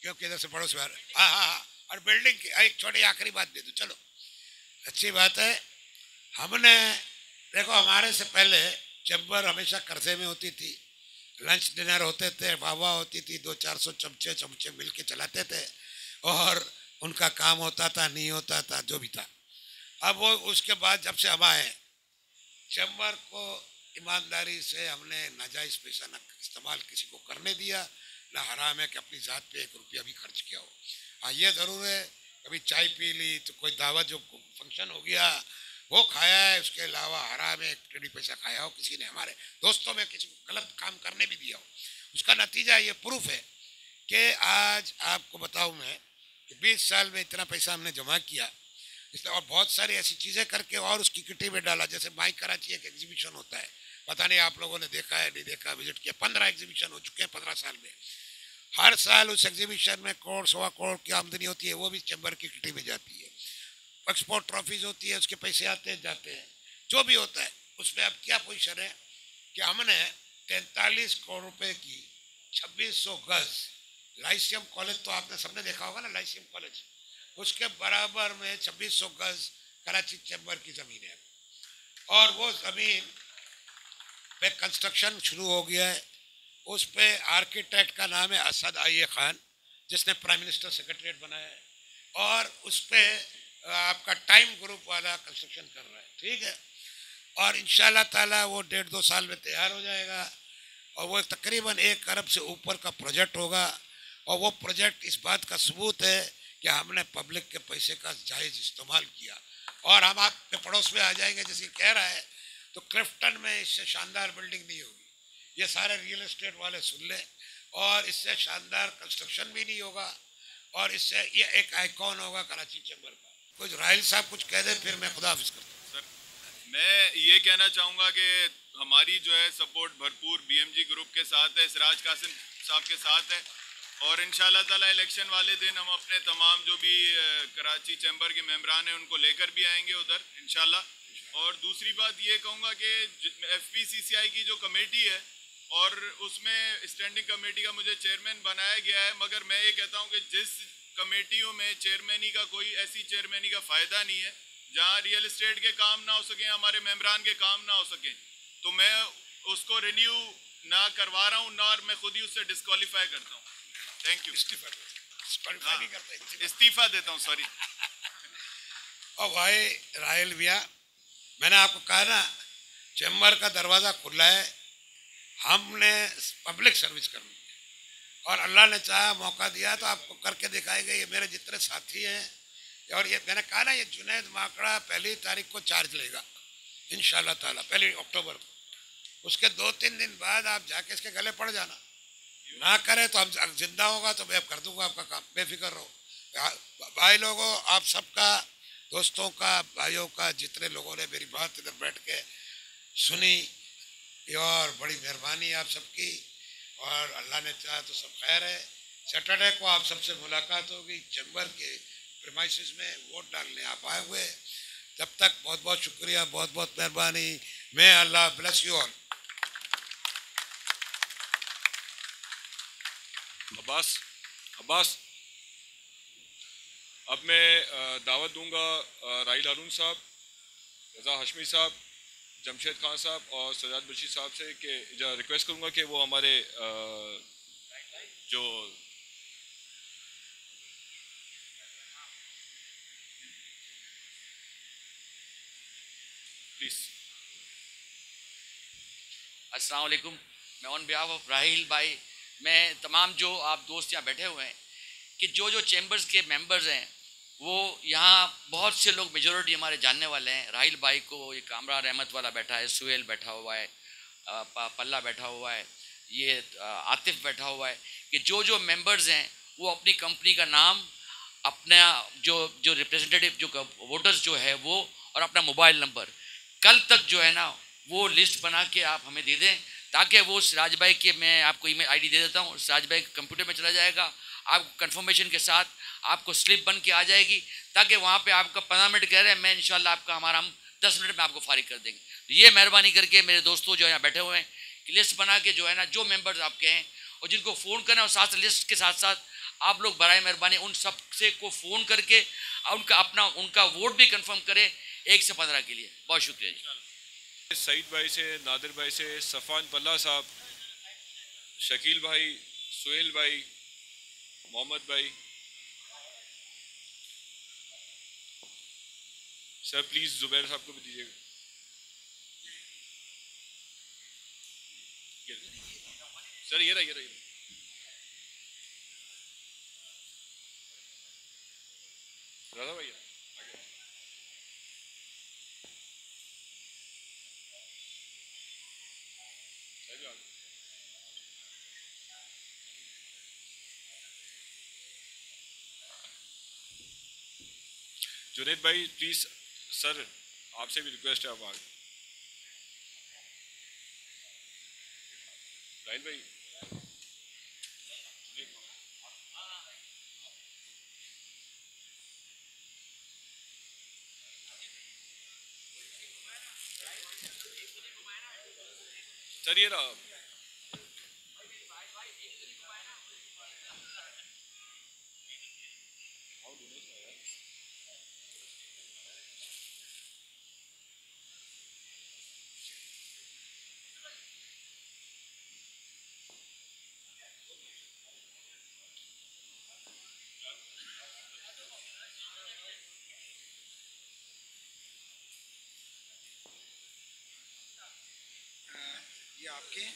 क्योंकि इधर से पड़ोस में हाँ हाँ हाँ और बिल्डिंग की एक छोटी आखिरी बात दे दूँ, चलो अच्छी बात है। हमने देखो हमारे से पहले चैम्बर हमेशा कर्जे में होती थी, लंच डिनर होते थे, वाह वाह होती थी, दो चार सौ चमचे चमचे मिल के चलाते थे और उनका काम होता था नहीं होता था जो भी था। अब वो उसके बाद जब से हम आए चैम्बर को ईमानदारी से हमने नाजायज़ पैसा न इस्तेमाल किसी को करने दिया, ना हराम है कि अपनी ज़ात पे एक रुपया भी खर्च किया हो। हाँ ये ज़रूर है कभी चाय पी ली तो कोई दावत जो फंक्शन हो गया वो खाया है, उसके अलावा हराम है टेढ़ी पैसा खाया हो, किसी ने हमारे दोस्तों में किसी को गलत काम करने भी दिया हो। उसका नतीजा ये प्रूफ है कि आज आपको बताऊँ मैं कि बीस साल में इतना पैसा हमने जमा किया इसलिए और बहुत सारी ऐसी चीज़ें करके और उसकी किटी में डाला। जैसे माई कराची एक एग्जीबिशन होता है, पता नहीं आप लोगों ने देखा है नहीं देखा, विजिट किया, पंद्रह एग्जीबिशन हो चुके हैं पंद्रह साल में। हर साल उस एग्जीबिशन में करोड़ सवा करोड़ की आमदनी होती है, वो भी चैम्बर की किटी में जाती है। एक्सपोर्ट ट्रॉफीज होती है, उसके पैसे आते हैं जाते हैं, जो भी होता है। उसमें अब क्या पोजीशन है कि हमने तैंतालीस करोड़ रुपए की छब्बीस सौ गज लाइसियम कॉलेज, तो आपने सबने देखा होगा ना लाइसियम कॉलेज, उसके बराबर में छब्बीस सौ गज कराची चैम्बर की ज़मीन है और वो ज़मीन पे कंस्ट्रक्शन शुरू हो गया है। उस पे आर्किटेक्ट का नाम है असद आइए खान, जिसने प्राइम मिनिस्टर सेक्रेटरीट बनाया है और उस पर आपका टाइम ग्रुप वाला कंस्ट्रक्शन कर रहा है, ठीक है। और इंशाल्लाह ताला वो डेढ़ दो साल में तैयार हो जाएगा और वो तकरीबन एक अरब से ऊपर का प्रोजेक्ट होगा। और वो प्रोजेक्ट इस बात का सबूत है कि हमने पब्लिक के पैसे का जायज़ इस्तेमाल किया। और हम आपके पड़ोस में आ जाएंगे जैसे कह रहा है, तो क्लिफ्टन में इससे शानदार बिल्डिंग नहीं होगी, ये सारे रियल एस्टेट वाले सुन लें, और इससे शानदार कंस्ट्रक्शन भी नहीं होगा और इससे ये एक आइकॉन होगा कराची चैम्बर का। कुछ राहिल साहब कुछ कह दें फिर मैं खुदा हाफिज़ करता हूँ। सर मैं ये कहना चाहूँगा कि हमारी जो है सपोर्ट भरपूर बीएमजी ग्रुप के साथ है, सिराज कासिम साहब के साथ है और इंशाल्लाह ताला इलेक्शन वाले दिन हम अपने तमाम जो भी कराची चैम्बर के मेंबरान हैं उनको लेकर भी आएंगे उधर इंशाल्लाह। और दूसरी बात ये कहूँगा कि एफपीसीसीआई की जो कमेटी है और उसमें स्टैंडिंग कमेटी का मुझे चेयरमैन बनाया गया है, मगर मैं ये कहता हूँ कि जिस कमेटियों में चेयरमैनी का कोई ऐसी चेयरमैनी का फ़ायदा नहीं है जहाँ रियल इस्टेट के काम ना हो सकें, हमारे मेंबरान के काम ना हो सकें, तो मैं उसको रिन्यू ना करवा रहा हूँ ना और मैं खुद ही उससे डिस्क्वालीफाई करता हूँ। Thank you. इस्तीफा नहीं करते, इस्तीफा देता हूँ, सॉरी। और भाई राहिल भैया, मैंने आपको कहा ना चैम्बर का दरवाज़ा खुला है, हमने पब्लिक सर्विस करनी है और अल्लाह ने चाहा मौका दिया तो आपको करके दिखाएंगे। ये मेरे जितने साथी हैं और ये मैंने कहा ना ये जुनैद माकड़ा पहली तारीख को चार्ज लेगा इंशाल्लाह ताला, पहली अक्टूबर को। उसके दो तीन दिन बाद आप जाके इसके गले पड़ जाना, ना करे तो हम जिंदा होगा तो मैं कर दूंगा आपका काम, बेफिक्र रहो। भाई लोगों, आप सबका, दोस्तों का, भाइयों का, जितने लोगों ने मेरी बात इधर बैठ के सुनी और बड़ी मेहरबानी आप सबकी, और अल्लाह ने चाहा तो सब खैर है। सैटरडे को आप सबसे मुलाकात होगी चैम्बर के प्रीमाइसेस में, वोट डालने आप आए हुए। तब तक बहुत बहुत शुक्रिया, बहुत बहुत मेहरबानी। मैं अल्लाह bless you all. Abbas Abbas अब मैं दावत दूंगा राहिल हारून साहब, रज़ा हाशमी साहब, जमशेद खान साहब और सजाद बशीर साहब से कि रिक्वेस्ट करूंगा कि वो हमारे जो प्लीज। अस्सलाम वालेकुम। मैं ऑन बिहाफ ऑफ राहिल भाई, मैं तमाम जो आप दोस्त यहाँ बैठे हुए हैं कि जो जो चैम्बर्स के मेंबर्स हैं वो यहाँ बहुत से लोग मेजॉरिटी हमारे जानने वाले हैं। राहिल भाई को ये कामरा रहमत वाला बैठा है, सुहेल बैठा हुआ है, पल्ला बैठा हुआ है, ये आतिफ बैठा हुआ है, कि जो जो मेंबर्स हैं वो अपनी कंपनी का नाम, अपना जो जो रिप्रेजेंटेटिव जो वोटर्स जो है वो, और अपना मोबाइल नंबर कल तक जो है ना वो लिस्ट बना के आप हमें दे दें, ताकि वो सिराज भाई के, मैं आपको ईमेल आईडी दे देता हूँ, सिराज भाई कंप्यूटर में चला जाएगा, आपको कंफर्मेशन के साथ आपको स्लिप बन के आ जाएगी, ताकि वहाँ पे आपका पंद्रह मिनट कह रहे हैं, मैं इंशाल्लाह आपका हमारा हम दस मिनट में आपको फारिग कर देंगे। तो ये मेहरबानी करके मेरे दोस्तों जो यहाँ बैठे हुए हैं कि लिस्ट बना के जो है ना जो मेंबर्स आपके हैं और जिनको फ़ोन करना है और साथ लिस्ट के साथ साथ आप लोग बराए मेहरबानी उन सब से को फ़ोन करके उनका अपना उनका वोट भी कंफर्म करें एक से पंद्रह के लिए। बहुत शुक्रिया जी। सईद भाई से, नादिर भाई से, सफ़ान पल्ला साहब, शकील भाई, सुहेल भाई, मोहम्मद भाई, सर प्लीज़ जुबैर साहब को भी दीजिएगा। सर ये रहा ये रहा राधा भैया जुनेद भाई प्लीज सर आपसे भी रिक्वेस्ट है आप आगे। राहिल भाई सर ये रहा ये आपके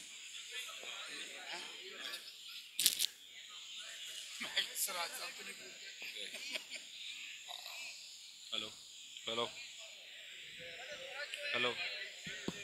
सिराज साहब तो नहीं हेलो हेलो हेलो